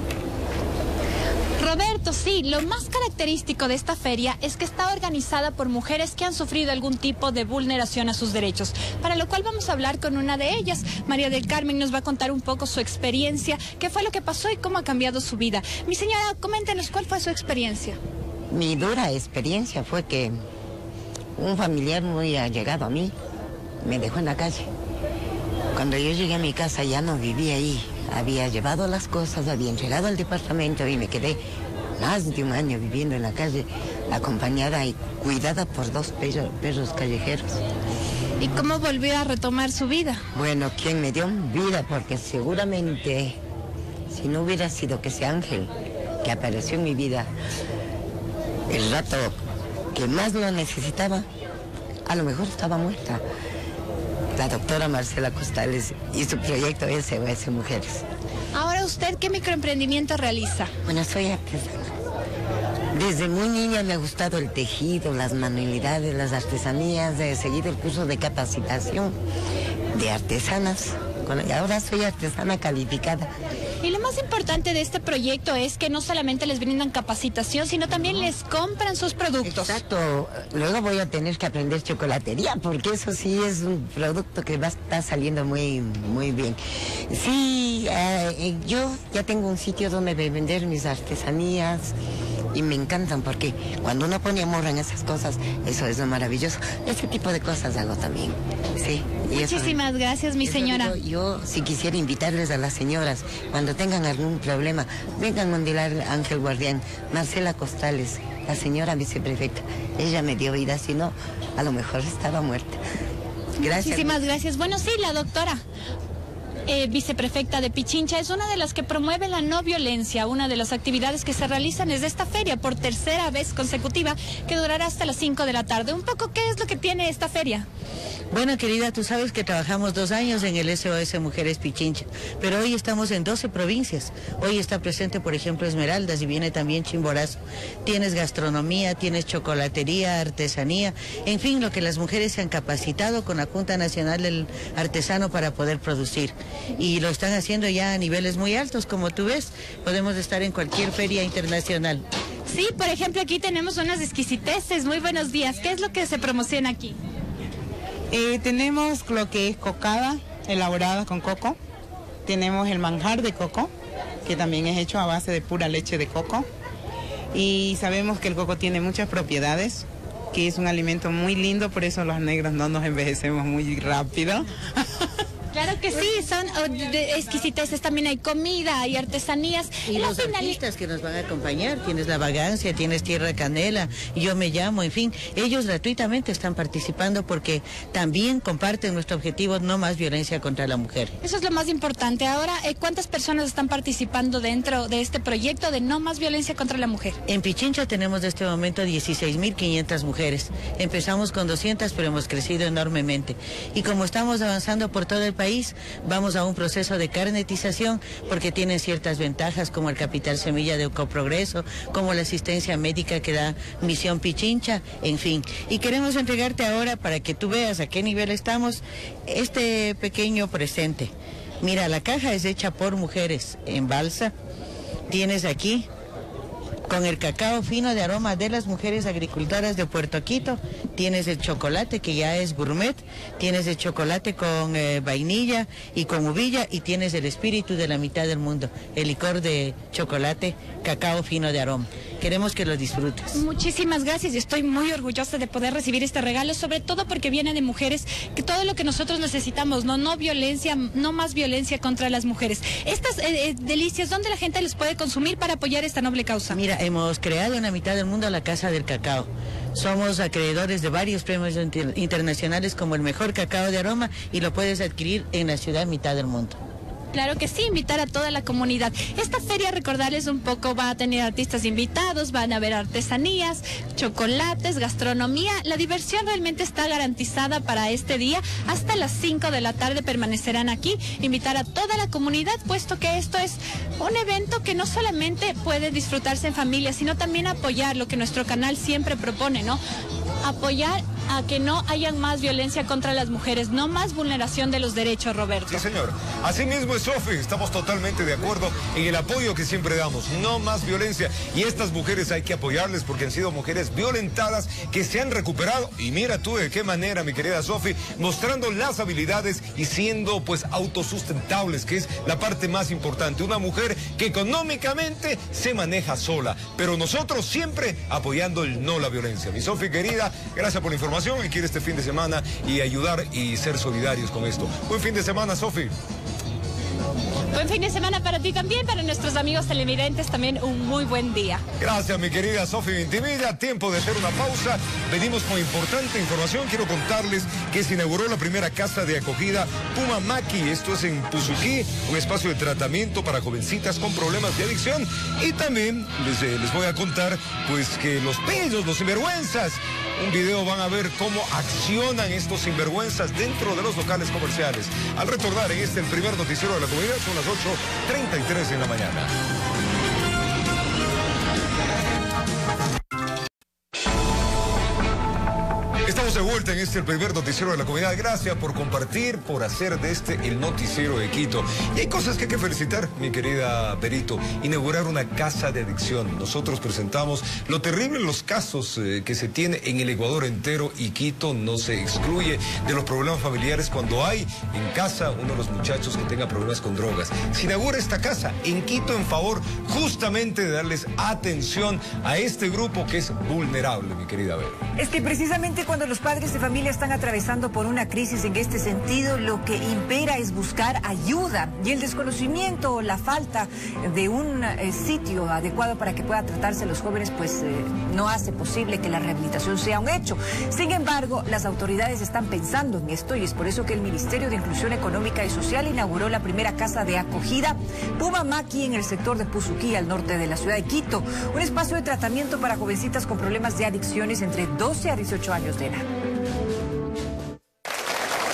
Roberto, sí, lo más característico de esta feria es que está organizada por mujeres que han sufrido algún tipo de vulneración a sus derechos, para lo cual vamos a hablar con una de ellas. María del Carmen nos va a contar un poco su experiencia, qué fue lo que pasó y cómo ha cambiado su vida. Mi señora, coméntenos cuál fue su experiencia. Mi dura experiencia fue que un familiar muy allegado a mí me dejó en la calle. Cuando yo llegué a mi casa ya no vivía ahí. Había llevado las cosas, había entregado al departamento y me quedé más de un año viviendo en la calle, acompañada y cuidada por dos perros, perros callejeros. ¿Y cómo volvió a retomar su vida? Bueno, ¿quién me dio vida? Porque seguramente si no hubiera sido que ese ángel que apareció en mi vida el rato que más lo necesitaba, a lo mejor estaba muerta. La doctora Marcela Costales y su proyecto S O S Mujeres. Ahora, ¿usted qué microemprendimiento realiza? Bueno, soy artesana. Desde muy niña me ha gustado el tejido, las manualidades, las artesanías. He seguido el curso de capacitación de artesanas. Ahora soy artesana calificada. Y lo más importante de este proyecto es que no solamente les brindan capacitación, sino también les compran sus productos. Exacto. Luego voy a tener que aprender chocolatería, porque eso sí es un producto que va a estar saliendo muy, muy bien. Sí, eh, yo ya tengo un sitio donde vender mis artesanías y me encantan, porque cuando uno pone amor en esas cosas, eso es lo maravilloso. Ese tipo de cosas hago también. Sí. Muchísimas eso, gracias, mi señora. Digo, yo, si quisiera invitarles a las señoras, cuando tengan algún problema, vengan a mondilar Ángel Guardián, Marcela Costales, la señora viceprefecta. Ella me dio vida, si no, a lo mejor estaba muerta. Gracias. Muchísimas gracias. Bueno, sí, la doctora Eh, viceprefecta de Pichincha es una de las que promueve la no violencia. Una de las actividades que se realizan desde esta feria por tercera vez consecutiva, que durará hasta las cinco de la tarde. Un poco, ¿qué es lo que tiene esta feria? Bueno, querida, tú sabes que trabajamos dos años en el S O S Mujeres Pichincha, pero hoy estamos en doce provincias. Hoy está presente, por ejemplo, Esmeraldas y viene también Chimborazo. Tienes gastronomía, tienes chocolatería, artesanía, en fin, lo que las mujeres se han capacitado con la Junta Nacional del Artesano para poder producir. Y lo están haciendo ya a niveles muy altos, como tú ves, podemos estar en cualquier feria internacional. Sí, por ejemplo, aquí tenemos unas exquisiteces. Muy buenos días. ¿Qué es lo que se promociona aquí? Eh, tenemos lo que es cocada, elaborada con coco. Tenemos el manjar de coco, que también es hecho a base de pura leche de coco. Y sabemos que el coco tiene muchas propiedades, que es un alimento muy lindo, por eso los negros no nos envejecemos muy rápido. Claro que sí, son oh, de exquisiteces, también hay comida, hay artesanías. Y los finali... artistas que nos van a acompañar, tienes La Vagancia, tienes Tierra Canela, Yo Me Llamo, en fin, ellos gratuitamente están participando porque también comparten nuestro objetivo, no más violencia contra la mujer. Eso es lo más importante. Ahora, ¿cuántas personas están participando dentro de este proyecto de no más violencia contra la mujer? En Pichincha tenemos de este momento dieciséis mil quinientas mujeres. Empezamos con doscientas, pero hemos crecido enormemente. Y como estamos avanzando por todo el país, vamos a un proceso de carnetización porque tienen ciertas ventajas como el capital semilla de Ecoprogreso, como la asistencia médica que da Misión Pichincha, en fin. Y queremos entregarte ahora para que tú veas a qué nivel estamos este pequeño presente. Mira, la caja es hecha por mujeres en balsa. Tienes aquí con el cacao fino de aroma de las mujeres agricultoras de Puerto Quito. Tienes el chocolate que ya es gourmet, tienes el chocolate con eh, vainilla y con uvilla, y tienes el espíritu de la mitad del mundo, el licor de chocolate, cacao fino de aroma. Queremos que lo disfrutes. Muchísimas gracias y estoy muy orgullosa de poder recibir este regalo, sobre todo porque viene de mujeres, que todo lo que nosotros necesitamos, no, no violencia, no más violencia contra las mujeres. Estas eh, eh, delicias, ¿dónde la gente les puede consumir para apoyar esta noble causa? Mira, hemos creado en la mitad del mundo la Casa del Cacao. Somos acreedores de varios premios inter internacionales como el mejor cacao de aroma, y lo puedes adquirir en la ciudad mitad del mundo. Claro que sí, invitar a toda la comunidad. Esta feria, recordarles un poco, va a tener artistas invitados, van a haber artesanías, chocolates, gastronomía. La diversión realmente está garantizada para este día. Hasta las cinco de la tarde permanecerán aquí. Invitar a toda la comunidad, puesto que esto es un evento que no solamente puede disfrutarse en familia, sino también apoyar lo que nuestro canal siempre propone, ¿no? Apoyar a que no haya más violencia contra las mujeres, no más vulneración de los derechos, Roberto. Sí, señor. Así mismo es, Sofi, estamos totalmente de acuerdo en el apoyo que siempre damos, no más violencia. Y estas mujeres hay que apoyarles porque han sido mujeres violentadas que se han recuperado. Y mira tú de qué manera, mi querida Sofi, mostrando las habilidades y siendo pues autosustentables, que es la parte más importante. Una mujer que económicamente se maneja sola, pero nosotros siempre apoyando el no la violencia. Mi Sofi querida, gracias por la información y quiero este fin de semana y ayudar y ser solidarios con esto. Buen fin de semana, Sofi. Buen fin de semana para ti también, para nuestros amigos televidentes también un muy buen día. Gracias, mi querida Sofi Vintimilla. Tiempo de hacer una pausa. Venimos con importante información. Quiero contarles que se inauguró la primera casa de acogida Puma Maki. Esto es en Puzuquí, un espacio de tratamiento para jovencitas con problemas de adicción. Y también les, eh, les voy a contar pues que los pillos, los sinvergüenzas, un video van a ver cómo accionan estos sinvergüenzas dentro de los locales comerciales. Al retornar en este el primer noticiero de la comunidad, son las ocho treinta y tres en la mañana. Estamos de vuelta en este el primer noticiero de la comunidad. Gracias por compartir, por hacer de este el noticiero de Quito. Y hay cosas que hay que felicitar, mi querida Perito. Inaugurar una casa de adicción. Nosotros presentamos lo terrible en los casos eh, que se tiene en el Ecuador entero, y Quito no se excluye de los problemas familiares cuando hay en casa uno de los muchachos que tenga problemas con drogas. Se inaugura esta casa en Quito en favor justamente de darles atención a este grupo que es vulnerable, mi querida Vero. Es que precisamente cuando los padres de familia están atravesando por una crisis en este sentido, lo que impera es buscar ayuda, y el desconocimiento o la falta de un eh, sitio adecuado para que pueda tratarse a los jóvenes pues eh, no hace posible que la rehabilitación sea un hecho. Sin embargo, las autoridades están pensando en esto, y es por eso que el Ministerio de Inclusión Económica y Social inauguró la primera casa de acogida Puma Maki en el sector de Puzuquí, al norte de la ciudad de Quito, un espacio de tratamiento para jovencitas con problemas de adicciones entre doce a dieciocho años de edad.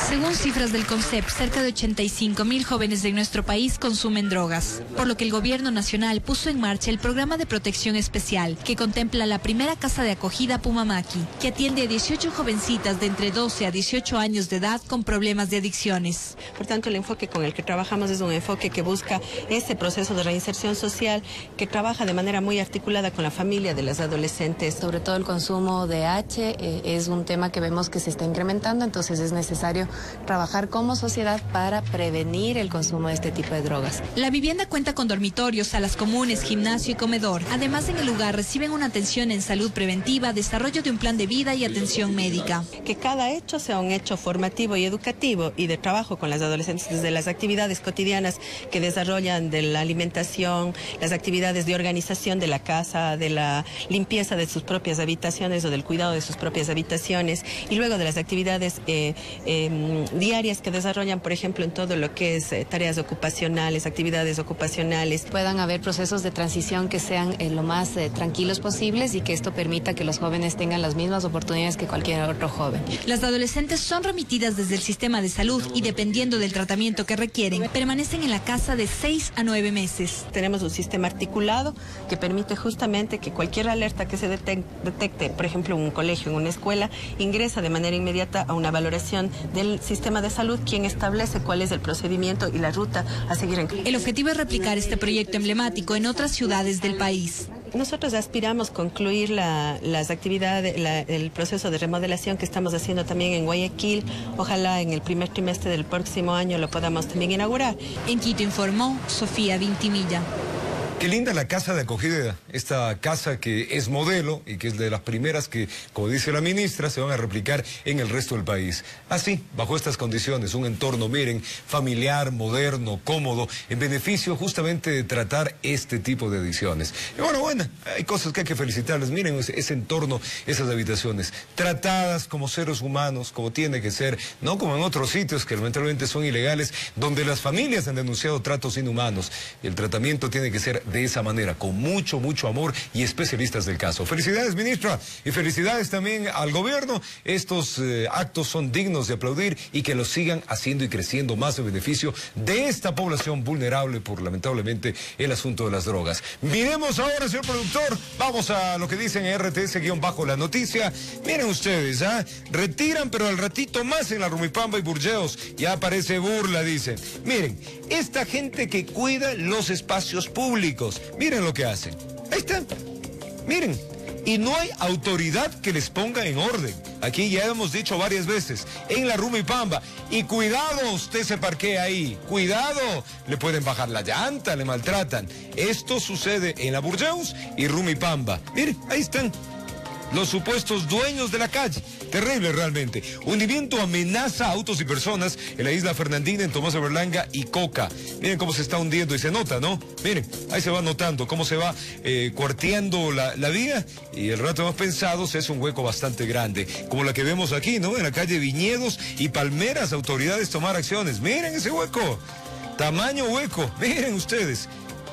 Según cifras del CONCEP, cerca de ochenta y cinco mil jóvenes de nuestro país consumen drogas, por lo que el gobierno nacional puso en marcha el programa de protección especial, que contempla la primera casa de acogida Pumamaki, que atiende a dieciocho jovencitas de entre doce a dieciocho años de edad con problemas de adicciones. Por tanto, el enfoque con el que trabajamos es un enfoque que busca ese proceso de reinserción social, que trabaja de manera muy articulada con la familia de las adolescentes. Sobre todo el consumo de H eh, es un tema que vemos que se está incrementando, entonces es necesario trabajar como sociedad para prevenir el consumo de este tipo de drogas. La vivienda cuenta con dormitorios, salas comunes, gimnasio y comedor. Además, en el lugar reciben una atención en salud preventiva, desarrollo de un plan de vida y atención médica. Que cada hecho sea un hecho formativo y educativo y de trabajo con las adolescentes, desde las actividades cotidianas que desarrollan, de la alimentación, las actividades de organización de la casa, de la limpieza de sus propias habitaciones o del cuidado de sus propias habitaciones, y luego de las actividades eh, eh, diarias que desarrollan, por ejemplo, en todo lo que es eh, tareas ocupacionales, actividades ocupacionales. Puedan haber procesos de transición que sean eh, lo más eh, tranquilos posibles y que esto permita que los jóvenes tengan las mismas oportunidades que cualquier otro joven. Las adolescentes son remitidas desde el sistema de salud y, dependiendo del tratamiento que requieren, permanecen en la casa de seis a nueve meses. Tenemos un sistema articulado que permite justamente que cualquier alerta que se detecte, por ejemplo, en un colegio, en una escuela, ingresa de manera inmediata a una valoración del sistema de salud, quien establece cuál es el procedimiento y la ruta a seguir. En... El objetivo es replicar este proyecto emblemático en otras ciudades del país. Nosotros aspiramos concluir la, las actividades, la, el proceso de remodelación que estamos haciendo también en Guayaquil. Ojalá en el primer trimestre del próximo año lo podamos también inaugurar. En Quito informó Sofía Vintimilla. Qué linda la casa de acogida, esta casa que es modelo y que es de las primeras que, como dice la ministra, se van a replicar en el resto del país. Así, bajo estas condiciones, un entorno, miren, familiar, moderno, cómodo, en beneficio justamente de tratar este tipo de adicciones. Y bueno, bueno, hay cosas que hay que felicitarles. Miren ese, ese entorno, esas habitaciones, tratadas como seres humanos, como tiene que ser, no como en otros sitios que lamentablemente son ilegales, donde las familias han denunciado tratos inhumanos. El tratamiento tiene que ser de esa manera, con mucho, mucho amor y especialistas del caso. Felicidades, ministra, y felicidades también al gobierno. Estos eh, actos son dignos de aplaudir y que los sigan haciendo y creciendo más en beneficio de esta población vulnerable por, lamentablemente, el asunto de las drogas. Miremos ahora, señor productor, vamos a lo que dicen en R T S guión bajo la noticia. Miren ustedes, ¿ah? Retiran, pero al ratito más en la Rumipamba y Burdeos. Ya parece burla, dicen. Miren, esta gente que cuida los espacios públicos, miren lo que hacen. Ahí están. Miren. Y no hay autoridad que les ponga en orden. Aquí ya hemos dicho varias veces, en la Rumipamba. Y cuidado, usted se parquea ahí. Cuidado, le pueden bajar la llanta, le maltratan. Esto sucede en la Burdeos y Rumipamba. Miren, ahí están los supuestos dueños de la calle. Terrible realmente. Hundimiento amenaza a autos y personas en la isla Fernandina, en Tomás de Berlanga y Coca. Miren cómo se está hundiendo y se nota, ¿no? Miren, ahí se va notando cómo se va eh, cuarteando la, la vía, y el rato más pensado se hace un hueco bastante grande, como la que vemos aquí, ¿no? En la calle Viñedos y Palmeras, autoridades tomar acciones. Miren ese hueco, tamaño hueco, miren ustedes.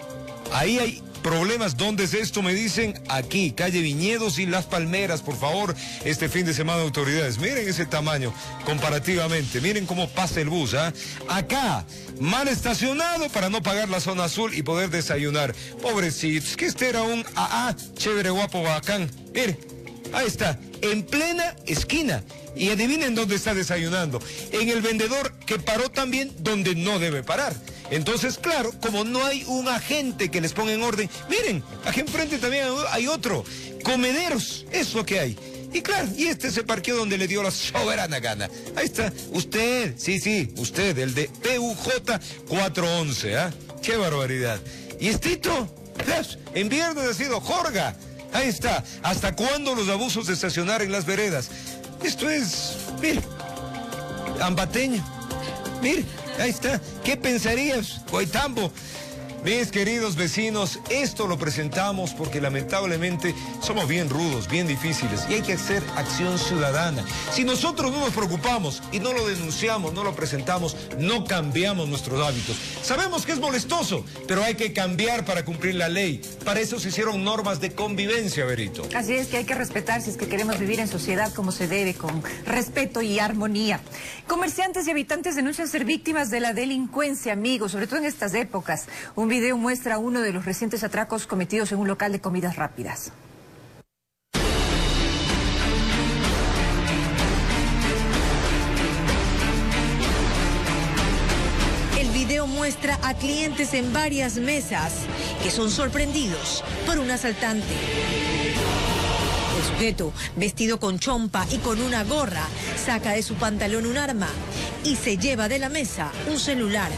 Ahí hay problemas. ¿Dónde es esto? Me dicen aquí, calle Viñedos y Las Palmeras, por favor, este fin de semana, autoridades. Miren ese tamaño comparativamente, miren cómo pasa el bus, ¿ah? ¿eh? Acá, mal estacionado para no pagar la zona azul y poder desayunar. Pobrecitos, que este era un A A, chévere, guapo, bacán. Miren, ahí está, en plena esquina. Y adivinen dónde está desayunando. En el vendedor que paró también donde no debe parar. Entonces, claro, como no hay un agente que les ponga en orden, miren, aquí enfrente también hay otro, comederos, es lo que hay. Y claro, y este se parqueó donde le dio la soberana gana. Ahí está, usted, sí, sí, usted, el de P U J cuatrocientos once, ¿ah? ¿eh? ¡Qué barbaridad! Y estito, en viernes ha sido jorga. Ahí está, ¿hasta cuándo los abusos de estacionar en las veredas? Esto es, mire, ambateño, mire. Ahí está. ¿Qué pensarías, Guaitambo? Mis queridos vecinos, esto lo presentamos porque lamentablemente somos bien rudos, bien difíciles y hay que hacer acción ciudadana. Si nosotros no nos preocupamos y no lo denunciamos, no lo presentamos, no cambiamos nuestros hábitos. Sabemos que es molestoso, pero hay que cambiar para cumplir la ley. Para eso se hicieron normas de convivencia, Berito. Así es, que hay que respetar si es que queremos vivir en sociedad como se debe, con respeto y armonía. Comerciantes y habitantes denuncian ser víctimas de la delincuencia, amigos, sobre todo en estas épocas. Un video muestra uno de los recientes atracos cometidos en un local de comidas rápidas. El video muestra a clientes en varias mesas que son sorprendidos por un asaltante. El sujeto, vestido con chompa y con una gorra, saca de su pantalón un arma y se lleva de la mesa un celular.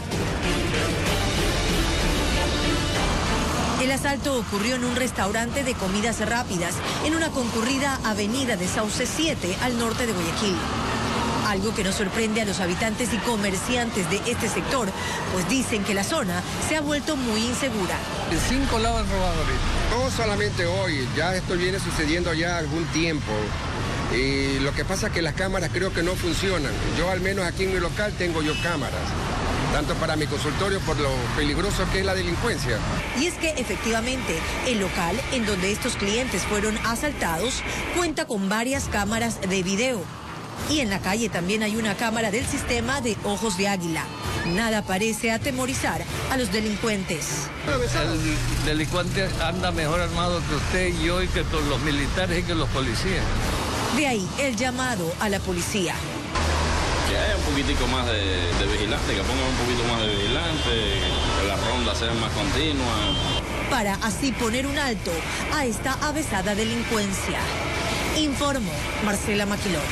El asalto ocurrió en un restaurante de comidas rápidas en una concurrida avenida de Sauce siete al norte de Guayaquil. Algo que no sorprende a los habitantes y comerciantes de este sector, pues dicen que la zona se ha vuelto muy insegura. Cinco lados robadores. No solamente hoy, ya esto viene sucediendo ya algún tiempo. Y lo que pasa es que las cámaras creo que no funcionan. Yo al menos aquí en mi local tengo yo cámaras, tanto para mi consultorio por lo peligroso que es la delincuencia. Y es que efectivamente el local en donde estos clientes fueron asaltados cuenta con varias cámaras de video. Y en la calle también hay una cámara del sistema de ojos de águila. Nada parece atemorizar a los delincuentes. El delincuente anda mejor armado que usted y yo y que todos los militares y que los policías. De ahí el llamado a la policía. Que haya un poquitico más de, de vigilante, que pongan un poquito más de vigilante, que las rondas sean más continuas. Para así poner un alto a esta avesada delincuencia. Informó Marcela Maquilón.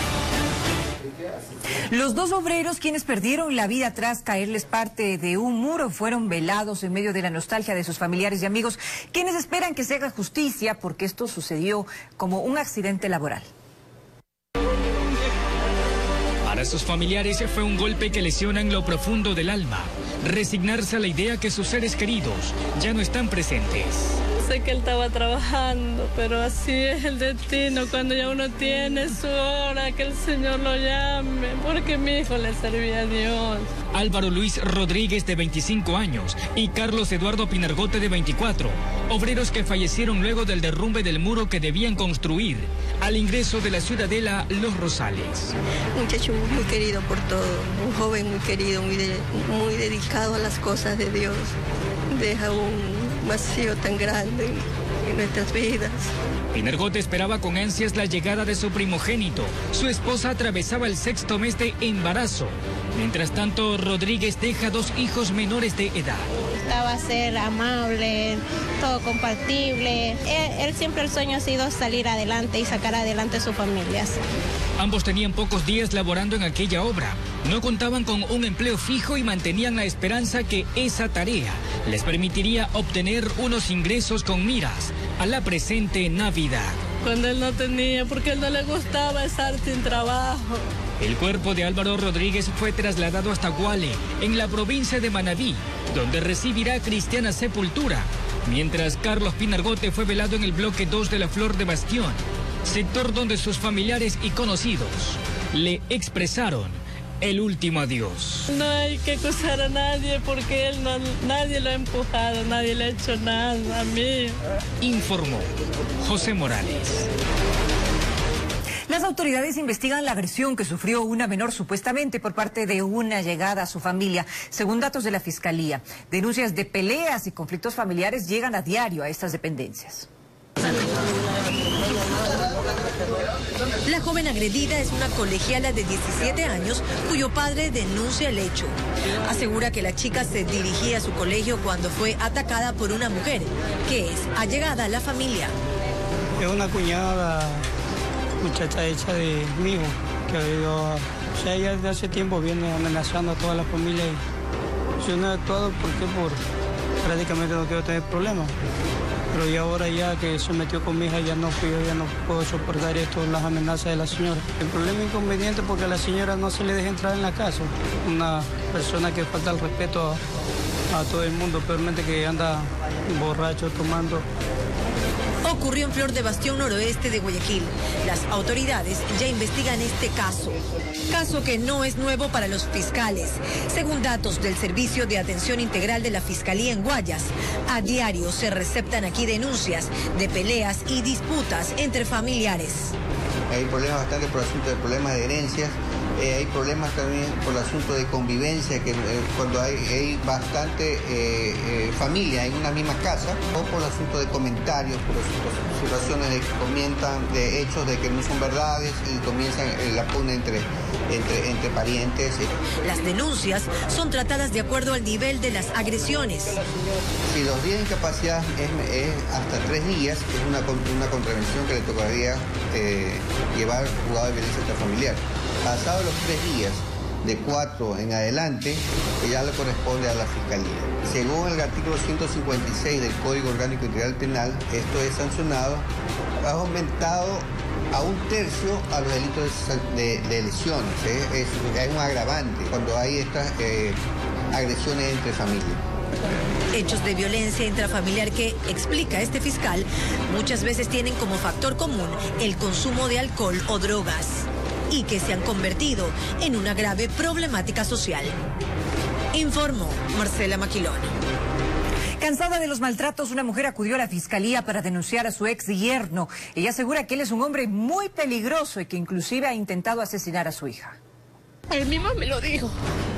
Los dos obreros, quienes perdieron la vida tras caerles parte de un muro, fueron velados en medio de la nostalgia de sus familiares y amigos, quienes esperan que se haga justicia porque esto sucedió como un accidente laboral. Para sus familiares fue un golpe que lesiona en lo profundo del alma. Resignarse a la idea que sus seres queridos ya no están presentes. Sé que él estaba trabajando, pero así es el destino, cuando ya uno tiene su hora, que el Señor lo llame, porque mi hijo le servía a Dios. Álvaro Luis Rodríguez, de veinticinco años, y Carlos Eduardo Pinargote, de veinticuatro, obreros que fallecieron luego del derrumbe del muro que debían construir al ingreso de la ciudadela Los Rosales. Un muchacho muy querido por todo, un joven muy querido, muy, de, muy dedicado a las cosas de Dios. Deja un vacío tan grande en nuestras vidas. Pinargote esperaba con ansias la llegada de su primogénito. Su esposa atravesaba el sexto mes de embarazo. Mientras tanto, Rodríguez deja dos hijos menores de edad. Estaba a ser amable, todo compatible. Él, él siempre el sueño ha sido salir adelante y sacar adelante a sus familias. Ambos tenían pocos días laborando en aquella obra. No contaban con un empleo fijo y mantenían la esperanza que esa tarea les permitiría obtener unos ingresos con miras a la presente Navidad. Cuando él no tenía, porque a él no le gustaba estar sin trabajo. El cuerpo de Álvaro Rodríguez fue trasladado hasta Guale, en la provincia de Manabí, donde recibirá cristiana sepultura, mientras Carlos Pinargote fue velado en el bloque dos de la Flor de Bastión, sector donde sus familiares y conocidos le expresaron el último adiós. No hay que acusar a nadie porque él no, nadie lo ha empujado, nadie le ha hecho nada a mí. Informó José Morales. Las autoridades investigan la agresión que sufrió una menor supuestamente por parte de una llegada a su familia. Según datos de la Fiscalía, denuncias de peleas y conflictos familiares llegan a diario a estas dependencias. La joven agredida es una colegiala de diecisiete años cuyo padre denuncia el hecho. Asegura que la chica se dirigía a su colegio cuando fue atacada por una mujer que es allegada a la familia. Es una cuñada, muchacha hecha de mi hijo, que ha ido, o sea, ella desde hace tiempo viene amenazando a toda la familia y yo no he actuado porque por prácticamente no quiero tener problemas. Pero ya ahora ya que se metió con mi hija ya no, yo ya no puedo soportar esto, las amenazas de la señora. El problema es inconveniente porque a la señora no se le deja entrar en la casa. Una persona que falta el respeto a todo el mundo, peormente que anda borracho tomando. Ocurrió en Flor de Bastión, noroeste de Guayaquil. Las autoridades ya investigan este caso. Caso que no es nuevo para los fiscales. Según datos del Servicio de Atención Integral de la Fiscalía en Guayas, a diario se receptan aquí denuncias de peleas y disputas entre familiares. Hay problemas bastante por el asunto de problemas de herencias. Eh, hay problemas también por el asunto de convivencia, que eh, cuando hay, hay bastante eh, eh, familia en una misma casa, o por el asunto de comentarios, por, por situaciones de que comentan de hechos de que no son verdades y comienzan eh, la pugna entre, entre, entre parientes. Las denuncias son tratadas de acuerdo al nivel de las agresiones. Si los días de incapacidad es, es hasta tres días, es una, una contravención que le tocaría eh, llevar juzgado de violencia intrafamiliar. Pasados los tres días, de cuatro en adelante, que ya le corresponde a la Fiscalía. Según el artículo ciento cincuenta y seis del Código Orgánico Integral Penal, esto es sancionado, ha aumentado a un tercio a los delitos de, de, de lesiones. ¿eh? Es, es un agravante cuando hay estas eh, agresiones entre familias. Hechos de violencia intrafamiliar que, explica este fiscal, muchas veces tienen como factor común el consumo de alcohol o drogas y que se han convertido en una grave problemática social. Informó Marcela Maquilón. Cansada de los maltratos, una mujer acudió a la fiscalía para denunciar a su ex yerno. Ella asegura que él es un hombre muy peligroso y que inclusive ha intentado asesinar a su hija. Él mismo me lo dijo.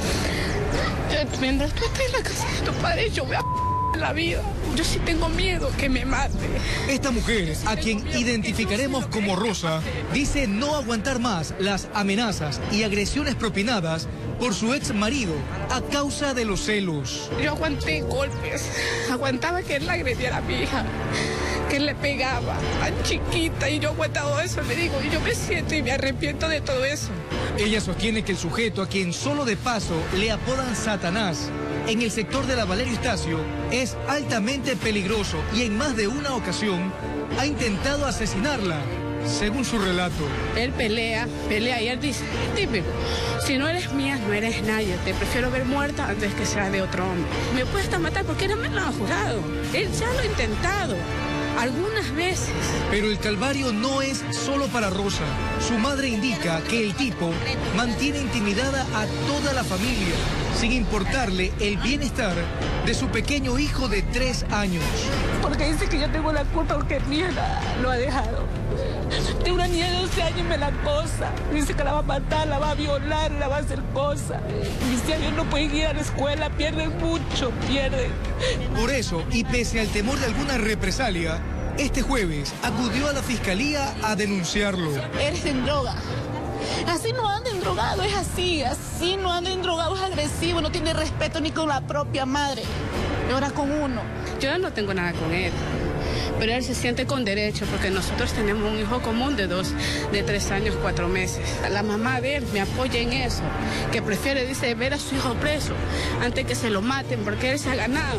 Mientras tú estés en la casa de tu padre, yo voy a la vida. Yo sí tengo miedo que me mate. Esta mujer, a quien identificaremos como Rosa, dice no aguantar más las amenazas y agresiones propinadas por su ex marido a causa de los celos. Yo aguanté golpes, aguantaba que él la agrediera a mi hija, que él le pegaba, tan chiquita, y yo he aguantado eso, le digo, y yo me siento y me arrepiento de todo eso. Ella sostiene que el sujeto, a quien solo de paso le apodan Satanás, en el sector de la Valerio Estacio, es altamente peligroso y en más de una ocasión ha intentado asesinarla, según su relato. Él pelea, pelea y él dice, típico, si no eres mía, no eres nadie, te prefiero ver muerta antes que sea de otro hombre. Me puede hasta matar porque él me lo ha jurado, él ya lo ha intentado. Algunas veces. Pero el calvario no es solo para Rosa. Su madre indica que el tipo mantiene intimidada a toda la familia, sin importarle el bienestar de su pequeño hijo de tres años. Porque dice que yo tengo la culpa porque mi hija lo ha dejado. Tengo una niña de doce años y me la acosa. Dice que la va a matar, la va a violar, la va a hacer cosas. Mis hijos no pueden ir a la escuela, pierden mucho, pierden. Por eso, y pese al temor de alguna represalia, este jueves acudió a la fiscalía a denunciarlo. Eres en droga. Así no anden drogado, es así, así no anden drogado, es agresivo, no tiene respeto ni con la propia madre. Y ahora con uno. Yo no tengo nada con él. Pero él se siente con derecho porque nosotros tenemos un hijo común de dos, de tres años, cuatro meses. La mamá de él me apoya en eso, que prefiere, dice, ver a su hijo preso antes que se lo maten porque él se ha ganado.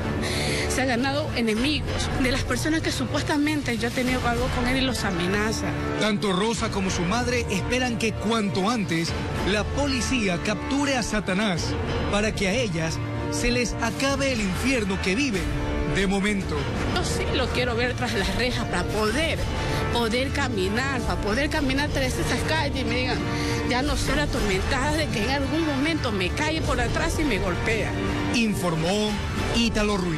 Se ha ganado enemigos de las personas que supuestamente yo he tenido algo con él y los amenaza. Tanto Rosa como su madre esperan que cuanto antes la policía capture a Satanás para que a ellas se les acabe el infierno que viven de momento. Yo sí lo quiero ver tras las rejas para poder, poder caminar, para poder caminar tras esas calles y me digan, ya no ser atormentada de que en algún momento me cae por atrás y me golpea. Informó Ítalo Ruiz.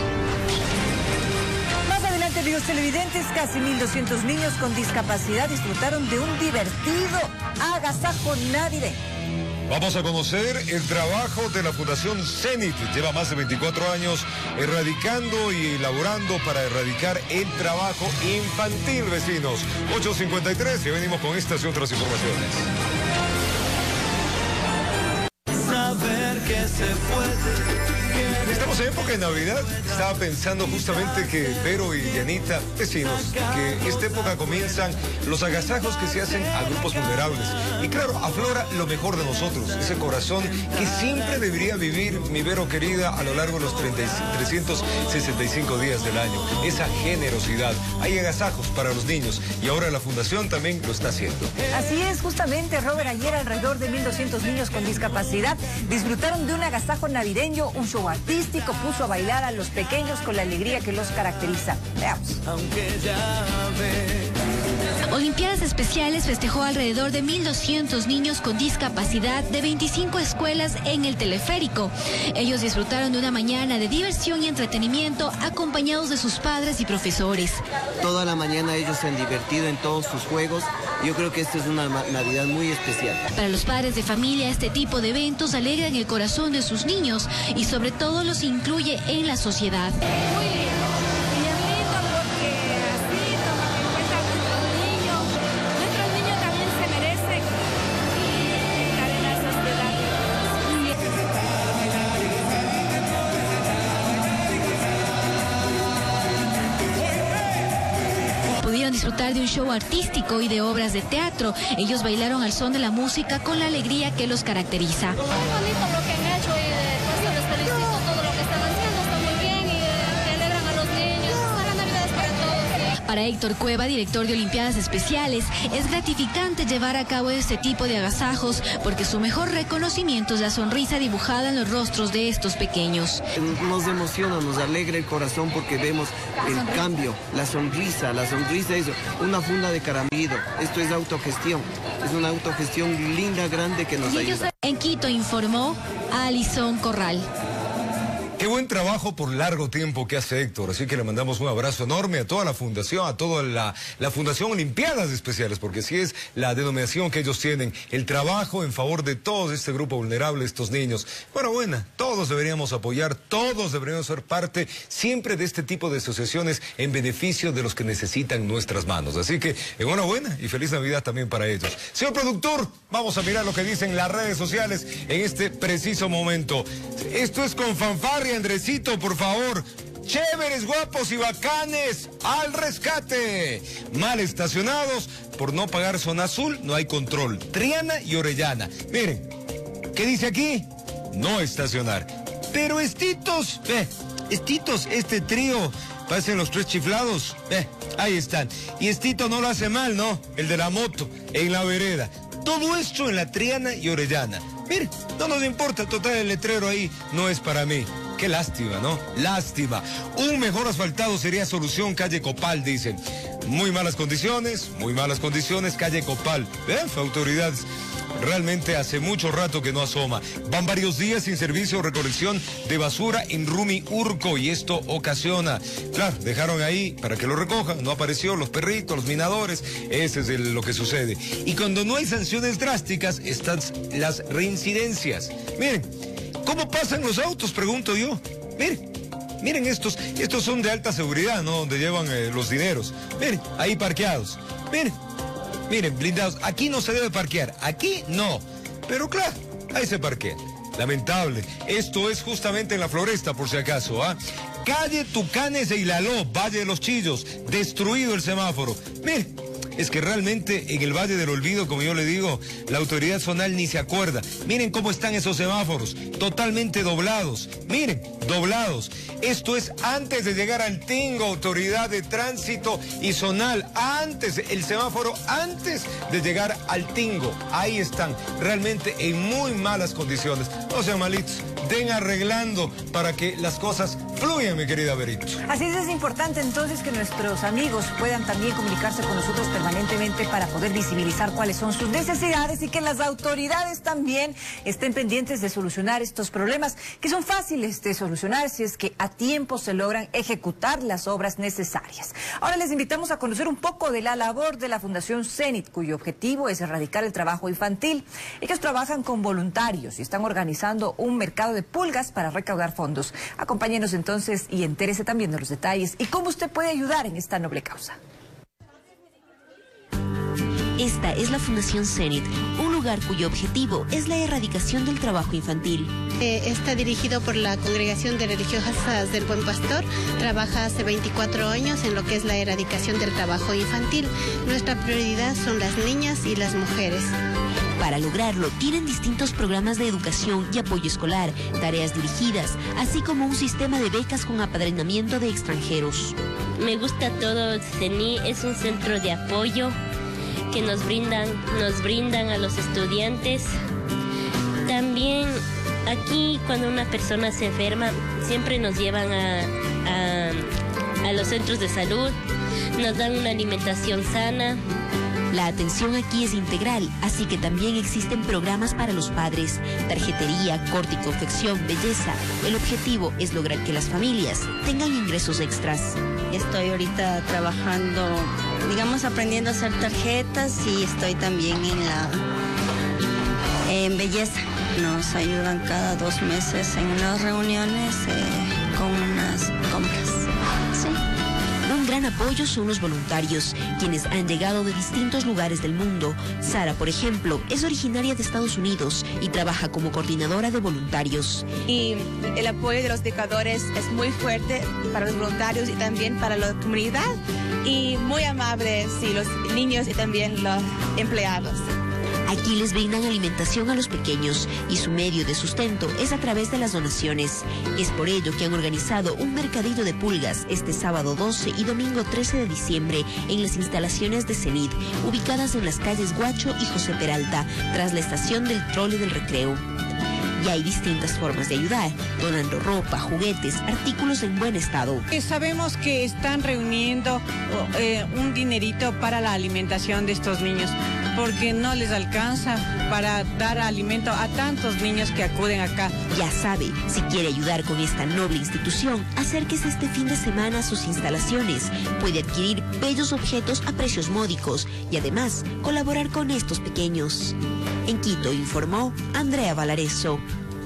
Más adelante, amigos televidentes, casi mil doscientos niños con discapacidad disfrutaron de un divertido agasajo navideño. Vamos a conocer el trabajo de la Fundación Zenit. Lleva más de veinticuatro años erradicando y elaborando para erradicar el trabajo infantil, vecinos. ocho cincuenta y tres, y venimos con estas y otras informaciones. Saber que se puede. Estamos Estamos en época de Navidad. Estaba pensando justamente que Vero y Dianita, vecinos, que esta época comienzan los agasajos que se hacen a grupos vulnerables. Y claro, aflora lo mejor de nosotros, ese corazón que siempre debería vivir mi Vero querida a lo largo de los trescientos sesenta y cinco días del año. Esa generosidad. Hay agasajos para los niños y ahora la Fundación también lo está haciendo. Así es, justamente, Robert, ayer alrededor de mil doscientos niños con discapacidad disfrutaron de un agasajo navideño, un show artístico, puso a bailar a los pequeños con la alegría que los caracteriza. Veamos. Olimpiadas Especiales festejó alrededor de mil doscientos niños con discapacidad de veinticinco escuelas en el teleférico. Ellos disfrutaron de una mañana de diversión y entretenimiento acompañados de sus padres y profesores. Toda la mañana ellos se han divertido en todos sus juegos. Yo creo que esta es una Navidad muy especial. Para los padres de familia, este tipo de eventos alegran el corazón de sus niños y sobre todo los incluye en la sociedad. Muy lindo. Y es lindo porque así toman en cuenta a nuestros niños. Nuestros niños también se merecen estar en la sociedad. Pudieron disfrutar de un show artístico y de obras de teatro. Ellos bailaron al son de la música con la alegría que los caracteriza. Muy bonito lo que han hecho y de pues, les felicito todo lo que están haciendo, está muy bien y eh, que alegran a los niños. Buenas Navidades para todos. Para Héctor Cueva, director de Olimpiadas Especiales, es gratificante llevar a cabo este tipo de agasajos porque su mejor reconocimiento es la sonrisa dibujada en los rostros de estos pequeños. Nos emociona, nos alegra el corazón porque vemos el cambio, la sonrisa, la sonrisa es una funda de caramelo. Esto es autogestión, es una autogestión linda, grande que nos ayuda. En Quito informó Alison Corral. Qué buen trabajo por largo tiempo que hace Héctor, así que le mandamos un abrazo enorme a toda la fundación, a toda la, la Fundación Olimpiadas Especiales, porque así es la denominación que ellos tienen, el trabajo en favor de todo este grupo vulnerable, estos niños. Enhorabuena, todos deberíamos apoyar, todos deberíamos ser parte siempre de este tipo de asociaciones en beneficio de los que necesitan nuestras manos. Así que enhorabuena y feliz Navidad también para ellos. Señor productor, vamos a mirar lo que dicen las redes sociales en este preciso momento. Esto es con fanfarria. Andresito, por favor. Chéveres, guapos y bacanes, al rescate. Mal estacionados, por no pagar zona azul, no hay control. Triana y Orellana. Miren, ¿qué dice aquí? No estacionar. Pero estitos, eh, estitos, este trío, parecen los tres chiflados. Eh, ahí están. Y estito no lo hace mal, ¿no? El de la moto, en la vereda. Todo esto en la Triana y Orellana. Miren, no nos importa, total el letrero ahí no es para mí. Qué lástima, ¿no? Lástima. Un mejor asfaltado sería solución, calle Copal, dicen. Muy malas condiciones, muy malas condiciones, calle Copal. ¿Ven? Autoridades. Realmente hace mucho rato que no asoma. Van varios días sin servicio o recolección de basura en Rumi Urco y esto ocasiona. Claro, dejaron ahí para que lo recojan, no apareció, los perritos, los minadores, ese es el, lo que sucede. Y cuando no hay sanciones drásticas, están las reincidencias. Miren, ¿cómo pasan los autos? Pregunto yo. Miren. Miren estos, estos son de alta seguridad, ¿no? Donde llevan eh, los dineros. Miren, ahí parqueados. Miren. Miren, blindados, aquí no se debe parquear, aquí no, pero claro, ahí se parquea. Lamentable, esto es justamente en la Floresta, por si acaso, ¿ah? Calle Tucanes de Ilaló, Valle de los Chillos, destruido el semáforo. Miren, es que realmente en el Valle del Olvido, como yo le digo, la autoridad zonal ni se acuerda. Miren cómo están esos semáforos, totalmente doblados. Miren, doblados. Esto es antes de llegar al Tingo, autoridad de tránsito y zonal. Antes, el semáforo antes de llegar al Tingo. Ahí están, realmente en muy malas condiciones. No sean malitos, den arreglando para que las cosas fluyan, mi querida Berito. Así es, es importante entonces que nuestros amigos puedan también comunicarse con nosotros permanentemente para poder visibilizar cuáles son sus necesidades y que las autoridades también estén pendientes de solucionar estos problemas que son fáciles de solucionar si es que a tiempo se logran ejecutar las obras necesarias. Ahora les invitamos a conocer un poco de la labor de la Fundación Cenit, cuyo objetivo es erradicar el trabajo infantil. Ellos trabajan con voluntarios y están organizando un mercado de pulgas para recaudar fondos. Acompáñenos entonces y entérese también de los detalles y cómo usted puede ayudar en esta noble causa. Esta es la Fundación Cenit, un lugar lugar cuyo objetivo es la erradicación del trabajo infantil. Eh, está dirigido por la Congregación de Religiosas del Buen Pastor. Trabaja hace veinticuatro años en lo que es la erradicación del trabajo infantil. Nuestra prioridad son las niñas y las mujeres. Para lograrlo, tienen distintos programas de educación y apoyo escolar, tareas dirigidas, así como un sistema de becas con apadrinamiento de extranjeros. Me gusta todo C E N I, es un centro de apoyo que nos brindan, nos brindan a los estudiantes. También aquí cuando una persona se enferma, siempre nos llevan a, a, a los centros de salud, nos dan una alimentación sana. La atención aquí es integral, así que también existen programas para los padres, tarjetería, corte y confección, belleza. El objetivo es lograr que las familias tengan ingresos extras. Estoy ahorita trabajando, digamos, aprendiendo a hacer tarjetas y estoy también en la en belleza. Nos ayudan cada dos meses en unas reuniones eh, con unas compras. Sí. Un gran apoyo son los voluntarios, quienes han llegado de distintos lugares del mundo. Sara, por ejemplo, es originaria de Estados Unidos y trabaja como coordinadora de voluntarios. Y el apoyo de los educadores es muy fuerte para los voluntarios y también para la comunidad, y muy amable, sí, los niños y también los empleados. Aquí les brindan alimentación a los pequeños y su medio de sustento es a través de las donaciones. Es por ello que han organizado un mercadillo de pulgas este sábado doce y domingo trece de diciembre en las instalaciones de CENIT, ubicadas en las calles Guacho y José Peralta, tras la estación del trole del recreo. Y hay distintas formas de ayudar, donando ropa, juguetes, artículos en buen estado. Sabemos que están reuniendo eh, un dinerito para la alimentación de estos niños, porque no les alcanza para dar alimento a tantos niños que acuden acá. Ya sabe, si quiere ayudar con esta noble institución, acérquese este fin de semana a sus instalaciones. Puede adquirir bellos objetos a precios módicos y además colaborar con estos pequeños. En Quito informó Andrea Valareso.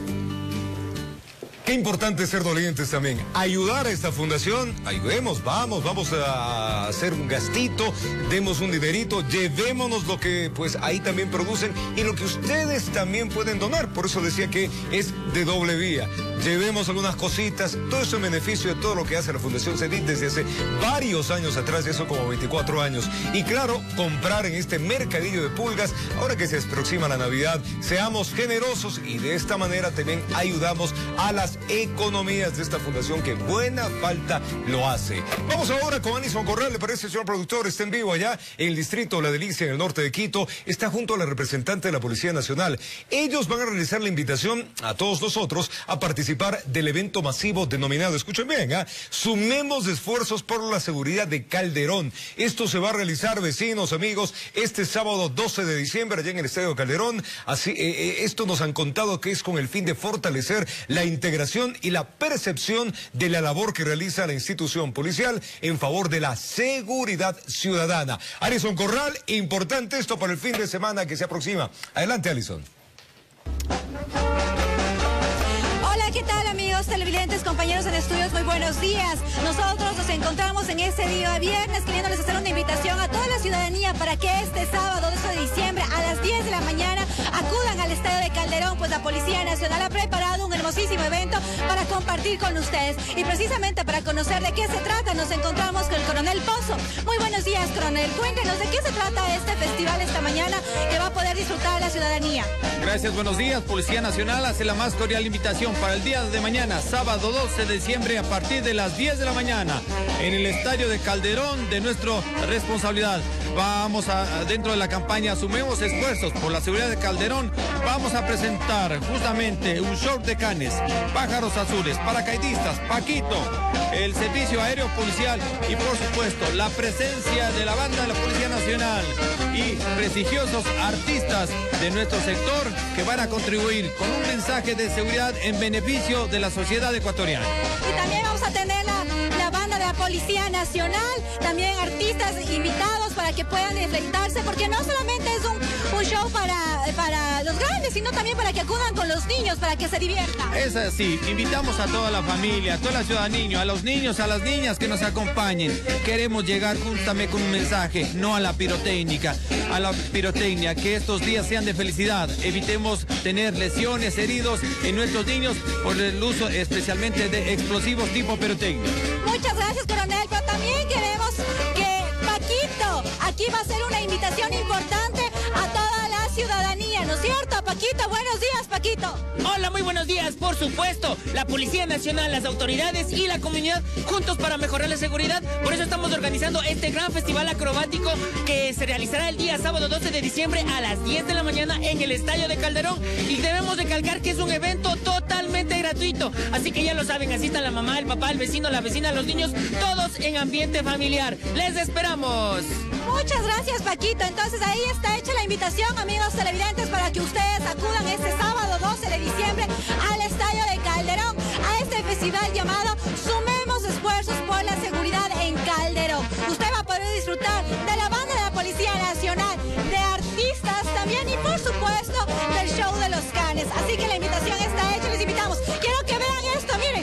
Qué importante ser dolientes también. Ayudar a esta fundación, ayudemos, vamos, vamos a hacer un gastito, demos un dinerito, llevémonos lo que pues ahí también producen y lo que ustedes también pueden donar. Por eso decía que es de doble vía. Llevemos algunas cositas, todo eso en beneficio de todo lo que hace la Fundación CENIT desde hace varios años atrás, eso como veinticuatro años. Y claro, comprar en este mercadillo de pulgas, ahora que se aproxima la Navidad, seamos generosos y de esta manera también ayudamos a las economías de esta fundación que buena falta lo hace. Vamos ahora con Alison Corral, ¿le parece, señor productor? Está en vivo allá en el distrito La Delicia, en el norte de Quito. Está junto a la representante de la Policía Nacional. Ellos van a realizar la invitación a todos nosotros a participar del evento masivo denominado, escuchen bien, ¿eh? Sumemos esfuerzos por la seguridad de Calderón. Esto se va a realizar, vecinos, amigos, este sábado doce de diciembre allá en el Estadio Calderón. Así, eh, eh, esto nos han contado que es con el fin de fortalecer la integración y la percepción de la labor que realiza la institución policial en favor de la seguridad ciudadana. Alison Corral, importante esto para el fin de semana que se aproxima. Adelante, Alison. ¿Qué tal, amigos televidentes, compañeros en estudios? Muy buenos días. Nosotros nos encontramos en este día viernes queriéndoles hacer una invitación a toda la ciudadanía para que este sábado doce de diciembre a las diez de la mañana acudan al Estadio de Calderón, pues la Policía Nacional ha preparado un hermosísimo evento para compartir con ustedes. Y precisamente para conocer de qué se trata, nos encontramos con el Coronel Pozo. Muy buenos días, Coronel. Cuéntenos de qué se trata este festival esta mañana que va a poder disfrutar la ciudadanía. Gracias, buenos días. Policía Nacional hace la más cordial invitación para el día de mañana, sábado doce de diciembre, a partir de las diez de la mañana, en el Estadio de Calderón, de nuestra responsabilidad. Vamos a, dentro de la campaña Sumemos Esfuerzos por la Seguridad de Calderón, vamos a presentar justamente un show de canes, pájaros azules, paracaidistas, Paquito, el servicio aéreo policial y por supuesto la presencia de la banda de la Policía Nacional y prestigiosos artistas de nuestro sector que van a contribuir con un mensaje de seguridad en beneficio de la sociedad ecuatoriana. Y también vamos a tener la, la banda de la Policía Nacional, también artistas invitados para que puedan deleitarse, porque no solamente es un, un show para, para los grandes, sino también para que acudan con los niños, para que se diviertan. Es así, invitamos a toda la familia, a toda la ciudadanía, a los niños, a las niñas que nos acompañen. Queremos llegar justamente con un mensaje, no a la pirotécnica, a la pirotecnia, que estos días sean de felicidad. Evitemos tener lesiones, heridos en nuestros niños por el uso especialmente de explosivos tipo pirotecnia. Muchas gracias, coronel, pero también queremos que Paquito, aquí va a ser una invitación importante a toda la ciudadanía, ¿no es cierto, Paquito? Buenos días, Paquito. Hola, muy buenos días. Por supuesto, la Policía Nacional, las autoridades y la comunidad juntos para mejorar la seguridad. Por eso estamos organizando este gran festival acrobático que se realizará el día sábado doce de diciembre a las diez de la mañana en el Estadio de Calderón. Y debemos recalcar que es un evento totalmente gratuito. Así que ya lo saben, asistan la mamá, el papá, el vecino, la vecina, los niños, todos en ambiente familiar. ¡Les esperamos! Muchas gracias, Paquito. Entonces ahí está hecha la invitación, amigos televidentes, para que ustedes acudan este sábado doce de diciembre al Estadio de Calderón, a este festival llamado Sumemos Esfuerzos por la Seguridad en Calderón. Usted va a poder disfrutar de la banda de la Policía Nacional, de artistas también y por supuesto del show de los canes. Así que la invitación está hecha, les invitamos. Quiero que vean esto, miren.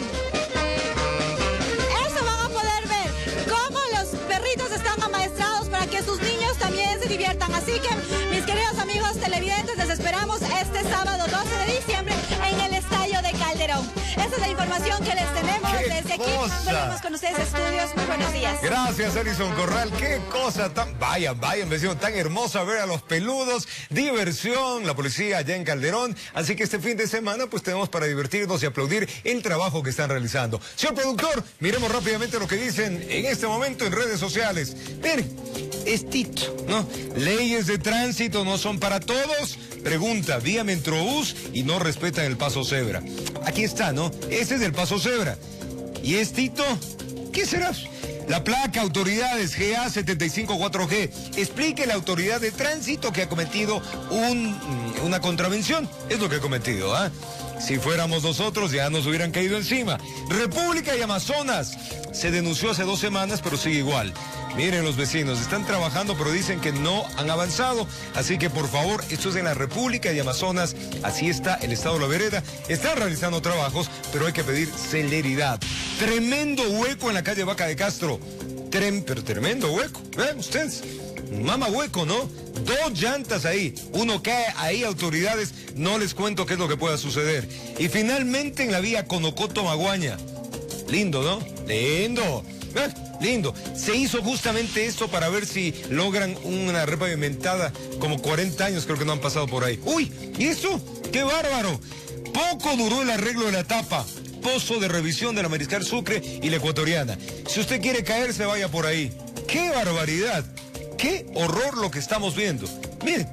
Eso van a poder ver, cómo los perritos están amaestrados para que sus niños también se diviertan. Así que, mis queridos amigos televidentes, les esperamos este sábado doce de diciembre en el Estadio de Calderón. Esa es la información que les tenemos desde aquí. Volvemos con ustedes a estudios. Muy buenos días. Gracias, Alison Corral. Qué cosa tan... Vayan, vayan, vecino, tan hermosa ver a los peludos. Diversión, la policía allá en Calderón. Así que este fin de semana, pues tenemos para divertirnos y aplaudir el trabajo que están realizando. Señor productor, miremos rápidamente lo que dicen en este momento en redes sociales. Miren, estito, ¿no? Leyes de tránsito no son para todos. Pregunta, vía Metrobús y no respetan el paso cebra. Aquí está, ¿no? Este es el paso cebra. ¿Y estito? ¿Qué será? La placa, autoridades G A setenta y cinco cuatro G. Explique la autoridad de tránsito que ha cometido un, una contravención. Es lo que ha cometido, ¿ah? ¿eh? Si fuéramos nosotros ya nos hubieran caído encima. República y Amazonas. Se denunció hace dos semanas, pero sigue igual. Miren, los vecinos están trabajando, pero dicen que no han avanzado. Así que, por favor, esto es en la República y Amazonas. Así está el estado de la vereda. Están realizando trabajos, pero hay que pedir celeridad. Tremendo hueco en la calle Vaca de Castro. Trem, pero tremendo hueco. Vean ustedes. Mama hueco, ¿no? Dos llantas ahí. Uno cae ahí, autoridades. No les cuento qué es lo que pueda suceder. Y finalmente en la vía Conocoto-Maguaña. Lindo, ¿no? Lindo. ¿Eh? Lindo. Se hizo justamente esto para ver si logran una repavimentada. Como cuarenta años creo que no han pasado por ahí. ¡Uy! ¿Y eso? ¡Qué bárbaro! Poco duró el arreglo de la tapa. Pozo de revisión de la Mariscal Sucre y la Ecuatoriana. Si usted quiere caerse, vaya por ahí. ¡Qué barbaridad! ¡Qué horror lo que estamos viendo! Miren,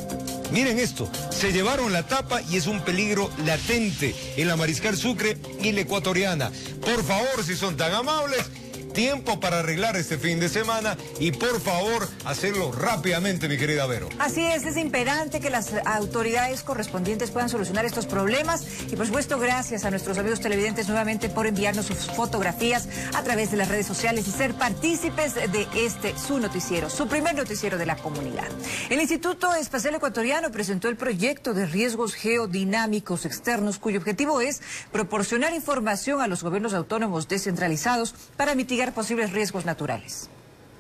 miren esto. Se llevaron la tapa y es un peligro latente en la Mariscal Sucre y la Ecuatoriana. Por favor, si son tan amables, tiempo para arreglar este fin de semana y por favor hacerlo rápidamente, mi querida Vero. Así es, es imperante que las autoridades correspondientes puedan solucionar estos problemas y por supuesto gracias a nuestros amigos televidentes nuevamente por enviarnos sus fotografías a través de las redes sociales y ser partícipes de este su noticiero, su primer noticiero de la comunidad. El Instituto Espacial Ecuatoriano presentó el proyecto de riesgos geodinámicos externos cuyo objetivo es proporcionar información a los gobiernos autónomos descentralizados para mitigar posibles riesgos naturales.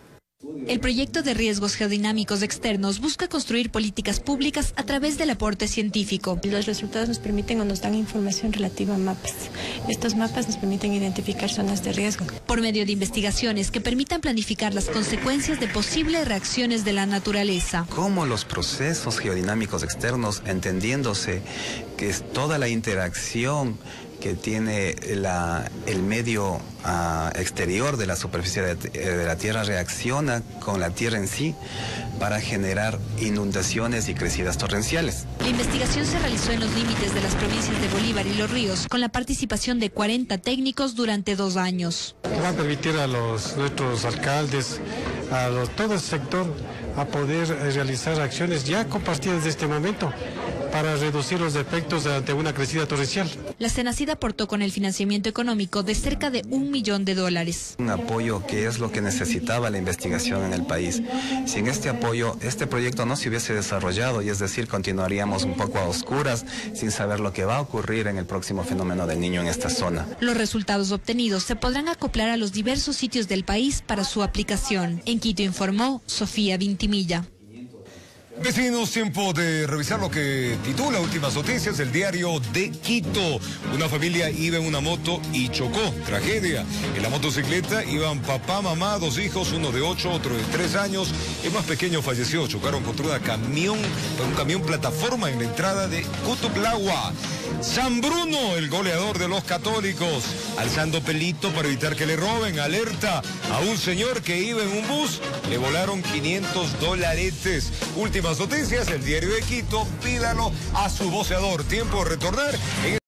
El proyecto de riesgos geodinámicos externos busca construir políticas públicas a través del aporte científico. Los resultados nos permiten o nos dan información relativa a mapas. Estos mapas nos permiten identificar zonas de riesgo. Por medio de investigaciones que permitan planificar las consecuencias de posibles reacciones de la naturaleza. Cómo los procesos geodinámicos externos, entendiéndose que es toda la interacción que tiene la, el medio uh, exterior de la superficie de, de la Tierra, reacciona con la Tierra en sí para generar inundaciones y crecidas torrenciales. La investigación se realizó en los límites de las provincias de Bolívar y Los Ríos, con la participación de cuarenta técnicos durante dos años. Va a permitir a los, nuestros alcaldes, a los, todo el sector, a poder realizar acciones ya compartidas de este momento, para reducir los efectos ante una crecida torrencial. La Senacid aportó con el financiamiento económico de cerca de un millón de dólares. Un apoyo que es lo que necesitaba la investigación en el país. Sin este apoyo, este proyecto no se hubiese desarrollado, y es decir, continuaríamos un poco a oscuras, sin saber lo que va a ocurrir en el próximo fenómeno del niño en esta zona. Los resultados obtenidos se podrán acoplar a los diversos sitios del país para su aplicación. En Quito informó Sofía Vintimilla. Vecinos, tiempo de revisar lo que titula Últimas Noticias del diario de Quito. Una familia iba en una moto y chocó. Tragedia. En la motocicleta iban papá, mamá, dos hijos, uno de ocho, otro de tres años. El más pequeño falleció. Chocaron contra una camión, un camión plataforma en la entrada de Cutuplagua. San Bruno, el goleador de los católicos, alzando pelito para evitar que le roben. Alerta a un señor que iba en un bus. Le volaron quinientos dolaretes. Últimas Noticias, el diario de Quito, pídalo a su voceador. Tiempo de retornar en...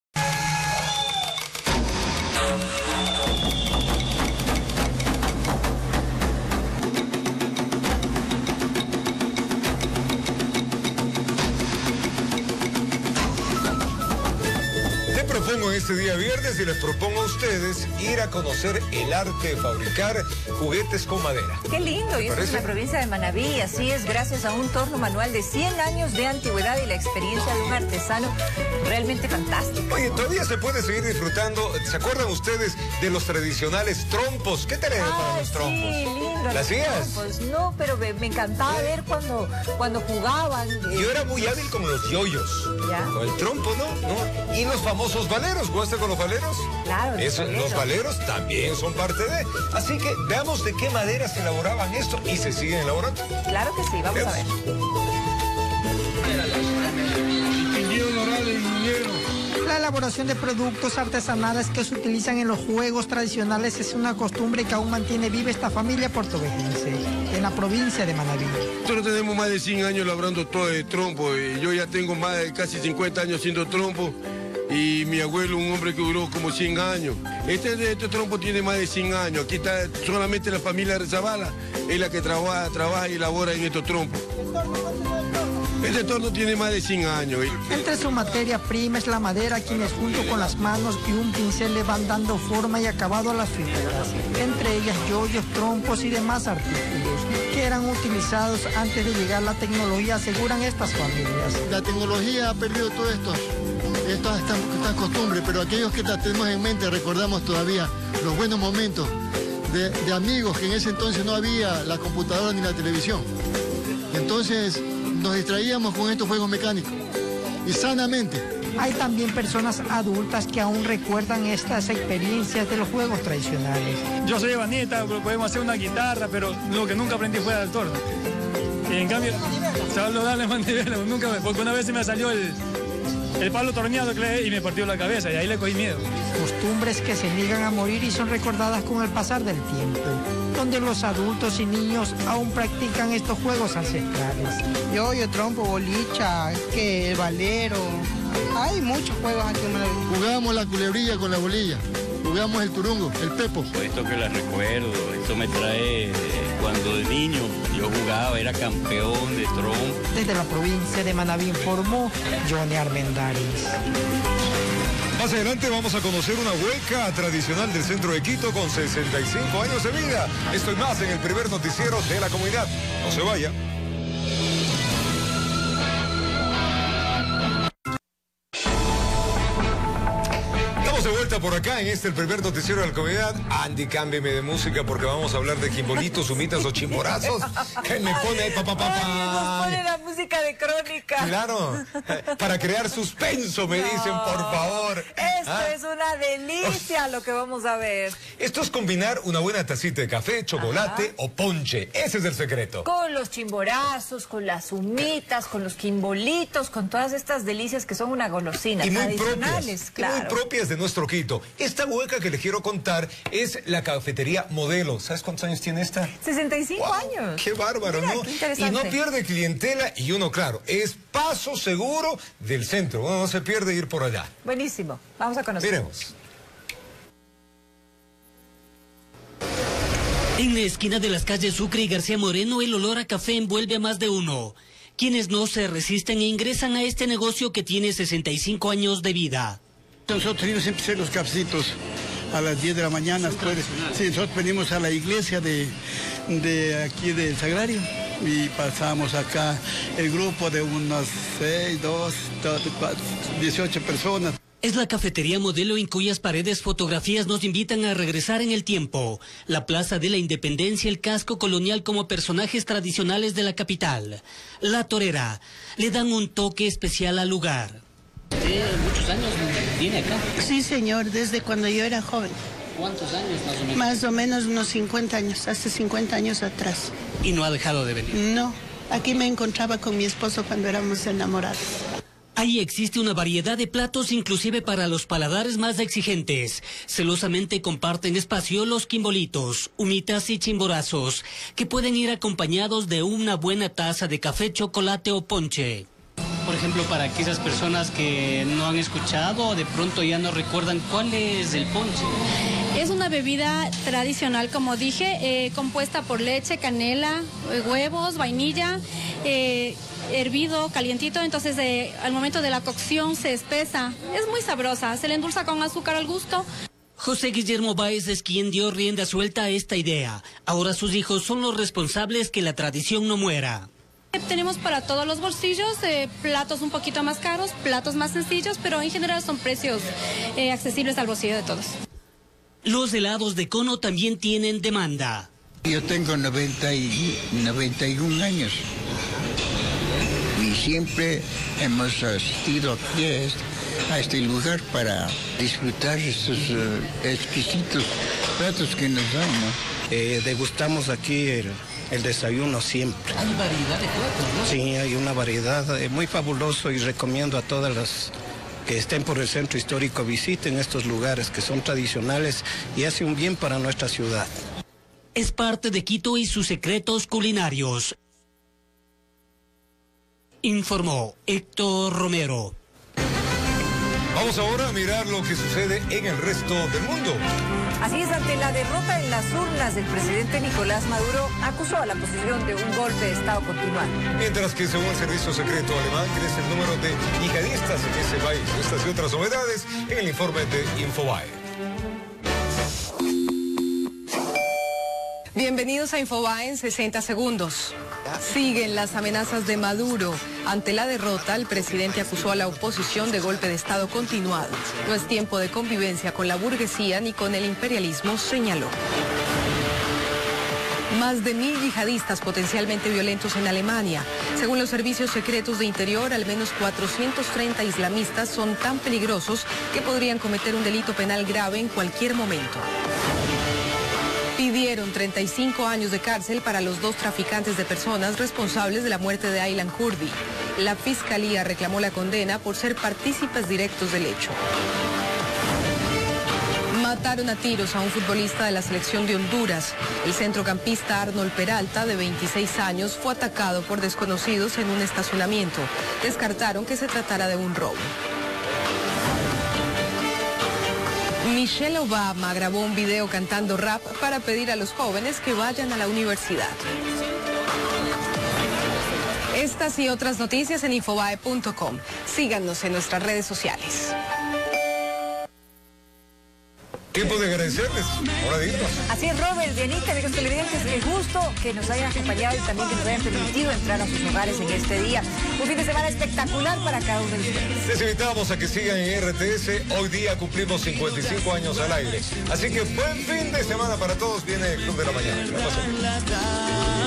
Propongo este día viernes y les propongo a ustedes ir a conocer el arte de fabricar juguetes con madera. Qué lindo, y esto es en la provincia de Manabí, así es, gracias a un torno manual de cien años de antigüedad y la experiencia de un artesano realmente fantástico. Oye, todavía se puede seguir disfrutando. ¿Se acuerdan ustedes de los tradicionales trompos? ¿Qué tenés para los trompos? Sí, lindo. ¿La hacías? Trompos. No, pero me, me encantaba ¿Eh? ver cuando, cuando jugaban. Yo era muy hábil con los yoyos. ¿Ya? Con el trompo, ¿no? ¿no? Y los famosos valeros. ¿Jugaste con los valeros? Claro. Los, Eso, valeros. los valeros también son parte de. Así que veamos de qué madera se elaboraban esto y se siguen elaborando. Claro que sí, vamos Veamos. a ver. La elaboración de productos artesanales que se utilizan en los juegos tradicionales es una costumbre que aún mantiene viva esta familia portovejense, en la provincia de Manabí. Nosotros tenemos más de cien años labrando todo de trompo, y yo ya tengo más de casi cincuenta años haciendo trompo, y mi abuelo, un hombre que duró como cien años. Este, este trompo tiene más de cien años. Aquí está solamente la familia Rezabala, es la que trabaja, trabaja y elabora en estos trompos. Este torno tiene más de cien años. Entre su materia prima es la madera, quienes junto con las manos y un pincel le van dando forma y acabado a las figuras. Entre ellas yoyos, trompos y demás artículos que eran utilizados antes de llegar la tecnología, aseguran estas familias. La tecnología ha perdido todo esto, estas, estas, estas costumbres, pero aquellos que la tenemos en mente recordamos todavía los buenos momentos de, de amigos que en ese entonces no había la computadora ni la televisión. Entonces nos distraíamos con estos juegos mecánicos y sanamente. Hay también personas adultas que aún recuerdan estas experiencias de los juegos tradicionales. Yo soy ebanista, podemos hacer una guitarra, pero lo que nunca aprendí fue del torno. Y en cambio, saberlo darle manivela, nunca, porque una vez se me salió el, el palo torneado y me partió la cabeza y ahí le cogí miedo. Costumbres que se niegan a morir y son recordadas con el pasar del tiempo, donde los adultos y niños aún practican estos juegos ancestrales. Yo, yo trompo, bolicha, que el valero, hay muchos juegos aquí en Manabí. Jugábamos la culebrilla con la bolilla, jugábamos el turungo, el pepo. Esto que la recuerdo, esto me trae cuando de niño yo jugaba, era campeón de trompo. Desde la provincia de Manabí informó Johnny Armendáriz. Más adelante vamos a conocer una hueca tradicional del centro de Quito con sesenta y cinco años de vida. Esto y más en el primer noticiero de la comunidad. No se vaya. Estamos de vuelta por acá en este el primer noticiero de la comunidad. Andy, cámbiame de música porque vamos a hablar de quimbolitos, humitas o chimborazos. Que me pone papá papá. Nos pone la música de crónica. Claro, para crear suspenso, me no. dicen, por favor. Esto ¿Ah? es una delicia lo que vamos a ver. Esto es combinar una buena tacita de café, chocolate Ajá. o ponche. Ese es el secreto. Con los chimborazos, con las humitas, con los quimbolitos, con todas estas delicias que son una golosina. Y muy tradicionales, propias, claro. y muy propias de nuestro Quito. Esta hueca que les quiero contar es la cafetería Modelo. ¿Sabes cuántos años tiene esta? sesenta y cinco wow, años. Qué bárbaro, Mira, ¿no? Qué y no pierde clientela y uno, claro, es paso seguro del centro. Uno no se pierde ir por allá. Buenísimo. Vamos a conocer. Miremos. En la esquina de las calles Sucre y García Moreno, el olor a café envuelve a más de uno. quienes no se resisten e ingresan a este negocio que tiene sesenta y cinco años de vida. Nosotros tenemos siempre hacer los cafecitos a las diez de la mañana. Después, sí, nosotros venimos a la iglesia de, de aquí del Sagrario y pasamos acá el grupo de unas seis, dos, dieciocho personas. Es la cafetería modelo en cuyas paredes fotografías nos invitan a regresar en el tiempo. La Plaza de la Independencia, el casco colonial como personajes tradicionales de la capital. La Torera le dan un toque especial al lugar. ¿Usted muchos años viene acá? Sí, señor, desde cuando yo era joven. ¿Cuántos años más o menos? Más o menos unos cincuenta años, hace cincuenta años atrás. ¿Y no ha dejado de venir? No, aquí me encontraba con mi esposo cuando éramos enamorados. Ahí existe una variedad de platos inclusive para los paladares más exigentes. Celosamente comparten espacio los quimbolitos, humitas y chimborazos, que pueden ir acompañados de una buena taza de café, chocolate o ponche. Por ejemplo, para aquellas personas que no han escuchado o de pronto ya no recuerdan, ¿cuál es el ponche? Es una bebida tradicional, como dije, eh, compuesta por leche, canela, eh, huevos, vainilla, eh, hervido, calientito, entonces eh, al momento de la cocción se espesa. Es muy sabrosa, se le endulza con azúcar al gusto. José Guillermo Báez es quien dio rienda suelta a esta idea. Ahora sus hijos son los responsables que la tradición no muera. Tenemos para todos los bolsillos, eh, platos un poquito más caros, platos más sencillos, pero en general son precios eh, accesibles al bolsillo de todos. Los helados de cono también tienen demanda. Yo tengo noventa y, noventa y un años y siempre hemos asistido aquí a este, a este lugar para disfrutar estos uh, exquisitos platos que nos dan, ¿no? Eh, degustamos aquí el, el desayuno siempre. Hay variedad de platos, ¿no? Sí, hay una variedad eh, muy fabuloso y recomiendo a todas las que estén por el centro histórico visiten estos lugares que son tradicionales y hacen un bien para nuestra ciudad. Es parte de Quito y sus secretos culinarios. Informó Héctor Romero. Vamos ahora a mirar lo que sucede en el resto del mundo. Así es, ante la derrota en las urnas, el presidente Nicolás Maduro acusó a la oposición de un golpe de Estado continuado. Mientras que según el servicio secreto alemán crece el número de yihadistas en ese país. Estas y otras novedades en el informe de Infobae. Bienvenidos a Infobae en sesenta segundos. Siguen las amenazas de Maduro. Ante la derrota, el presidente acusó a la oposición de golpe de Estado continuado. No es tiempo de convivencia con la burguesía ni con el imperialismo, señaló. Más de mil yihadistas potencialmente violentos en Alemania. Según los servicios secretos de Interior, al menos cuatrocientos treinta islamistas son tan peligrosos que podrían cometer un delito penal grave en cualquier momento. Pidieron treinta y cinco años de cárcel para los dos traficantes de personas responsables de la muerte de Aylan Kurdi. La fiscalía reclamó la condena por ser partícipes directos del hecho. Mataron a tiros a un futbolista de la selección de Honduras. El centrocampista Arnold Peralta, de veintiséis años, fue atacado por desconocidos en un estacionamiento. Descartaron que se tratara de un robo. Michelle Obama grabó un video cantando rap para pedir a los jóvenes que vayan a la universidad. Estas y otras noticias en infobae punto com. Síganos en nuestras redes sociales. Tiempo de agradecerles. Hora de irnos. Así es, Robert, Dianita, amigos televidentes, qué gusto que nos hayan acompañado y también que nos hayan permitido entrar a sus hogares en este día. Un fin de semana espectacular para cada uno de ustedes. Les invitamos a que sigan en R T S. Hoy día cumplimos cincuenta y cinco años al aire. Así que buen fin de semana para todos. Viene el Club de la Mañana.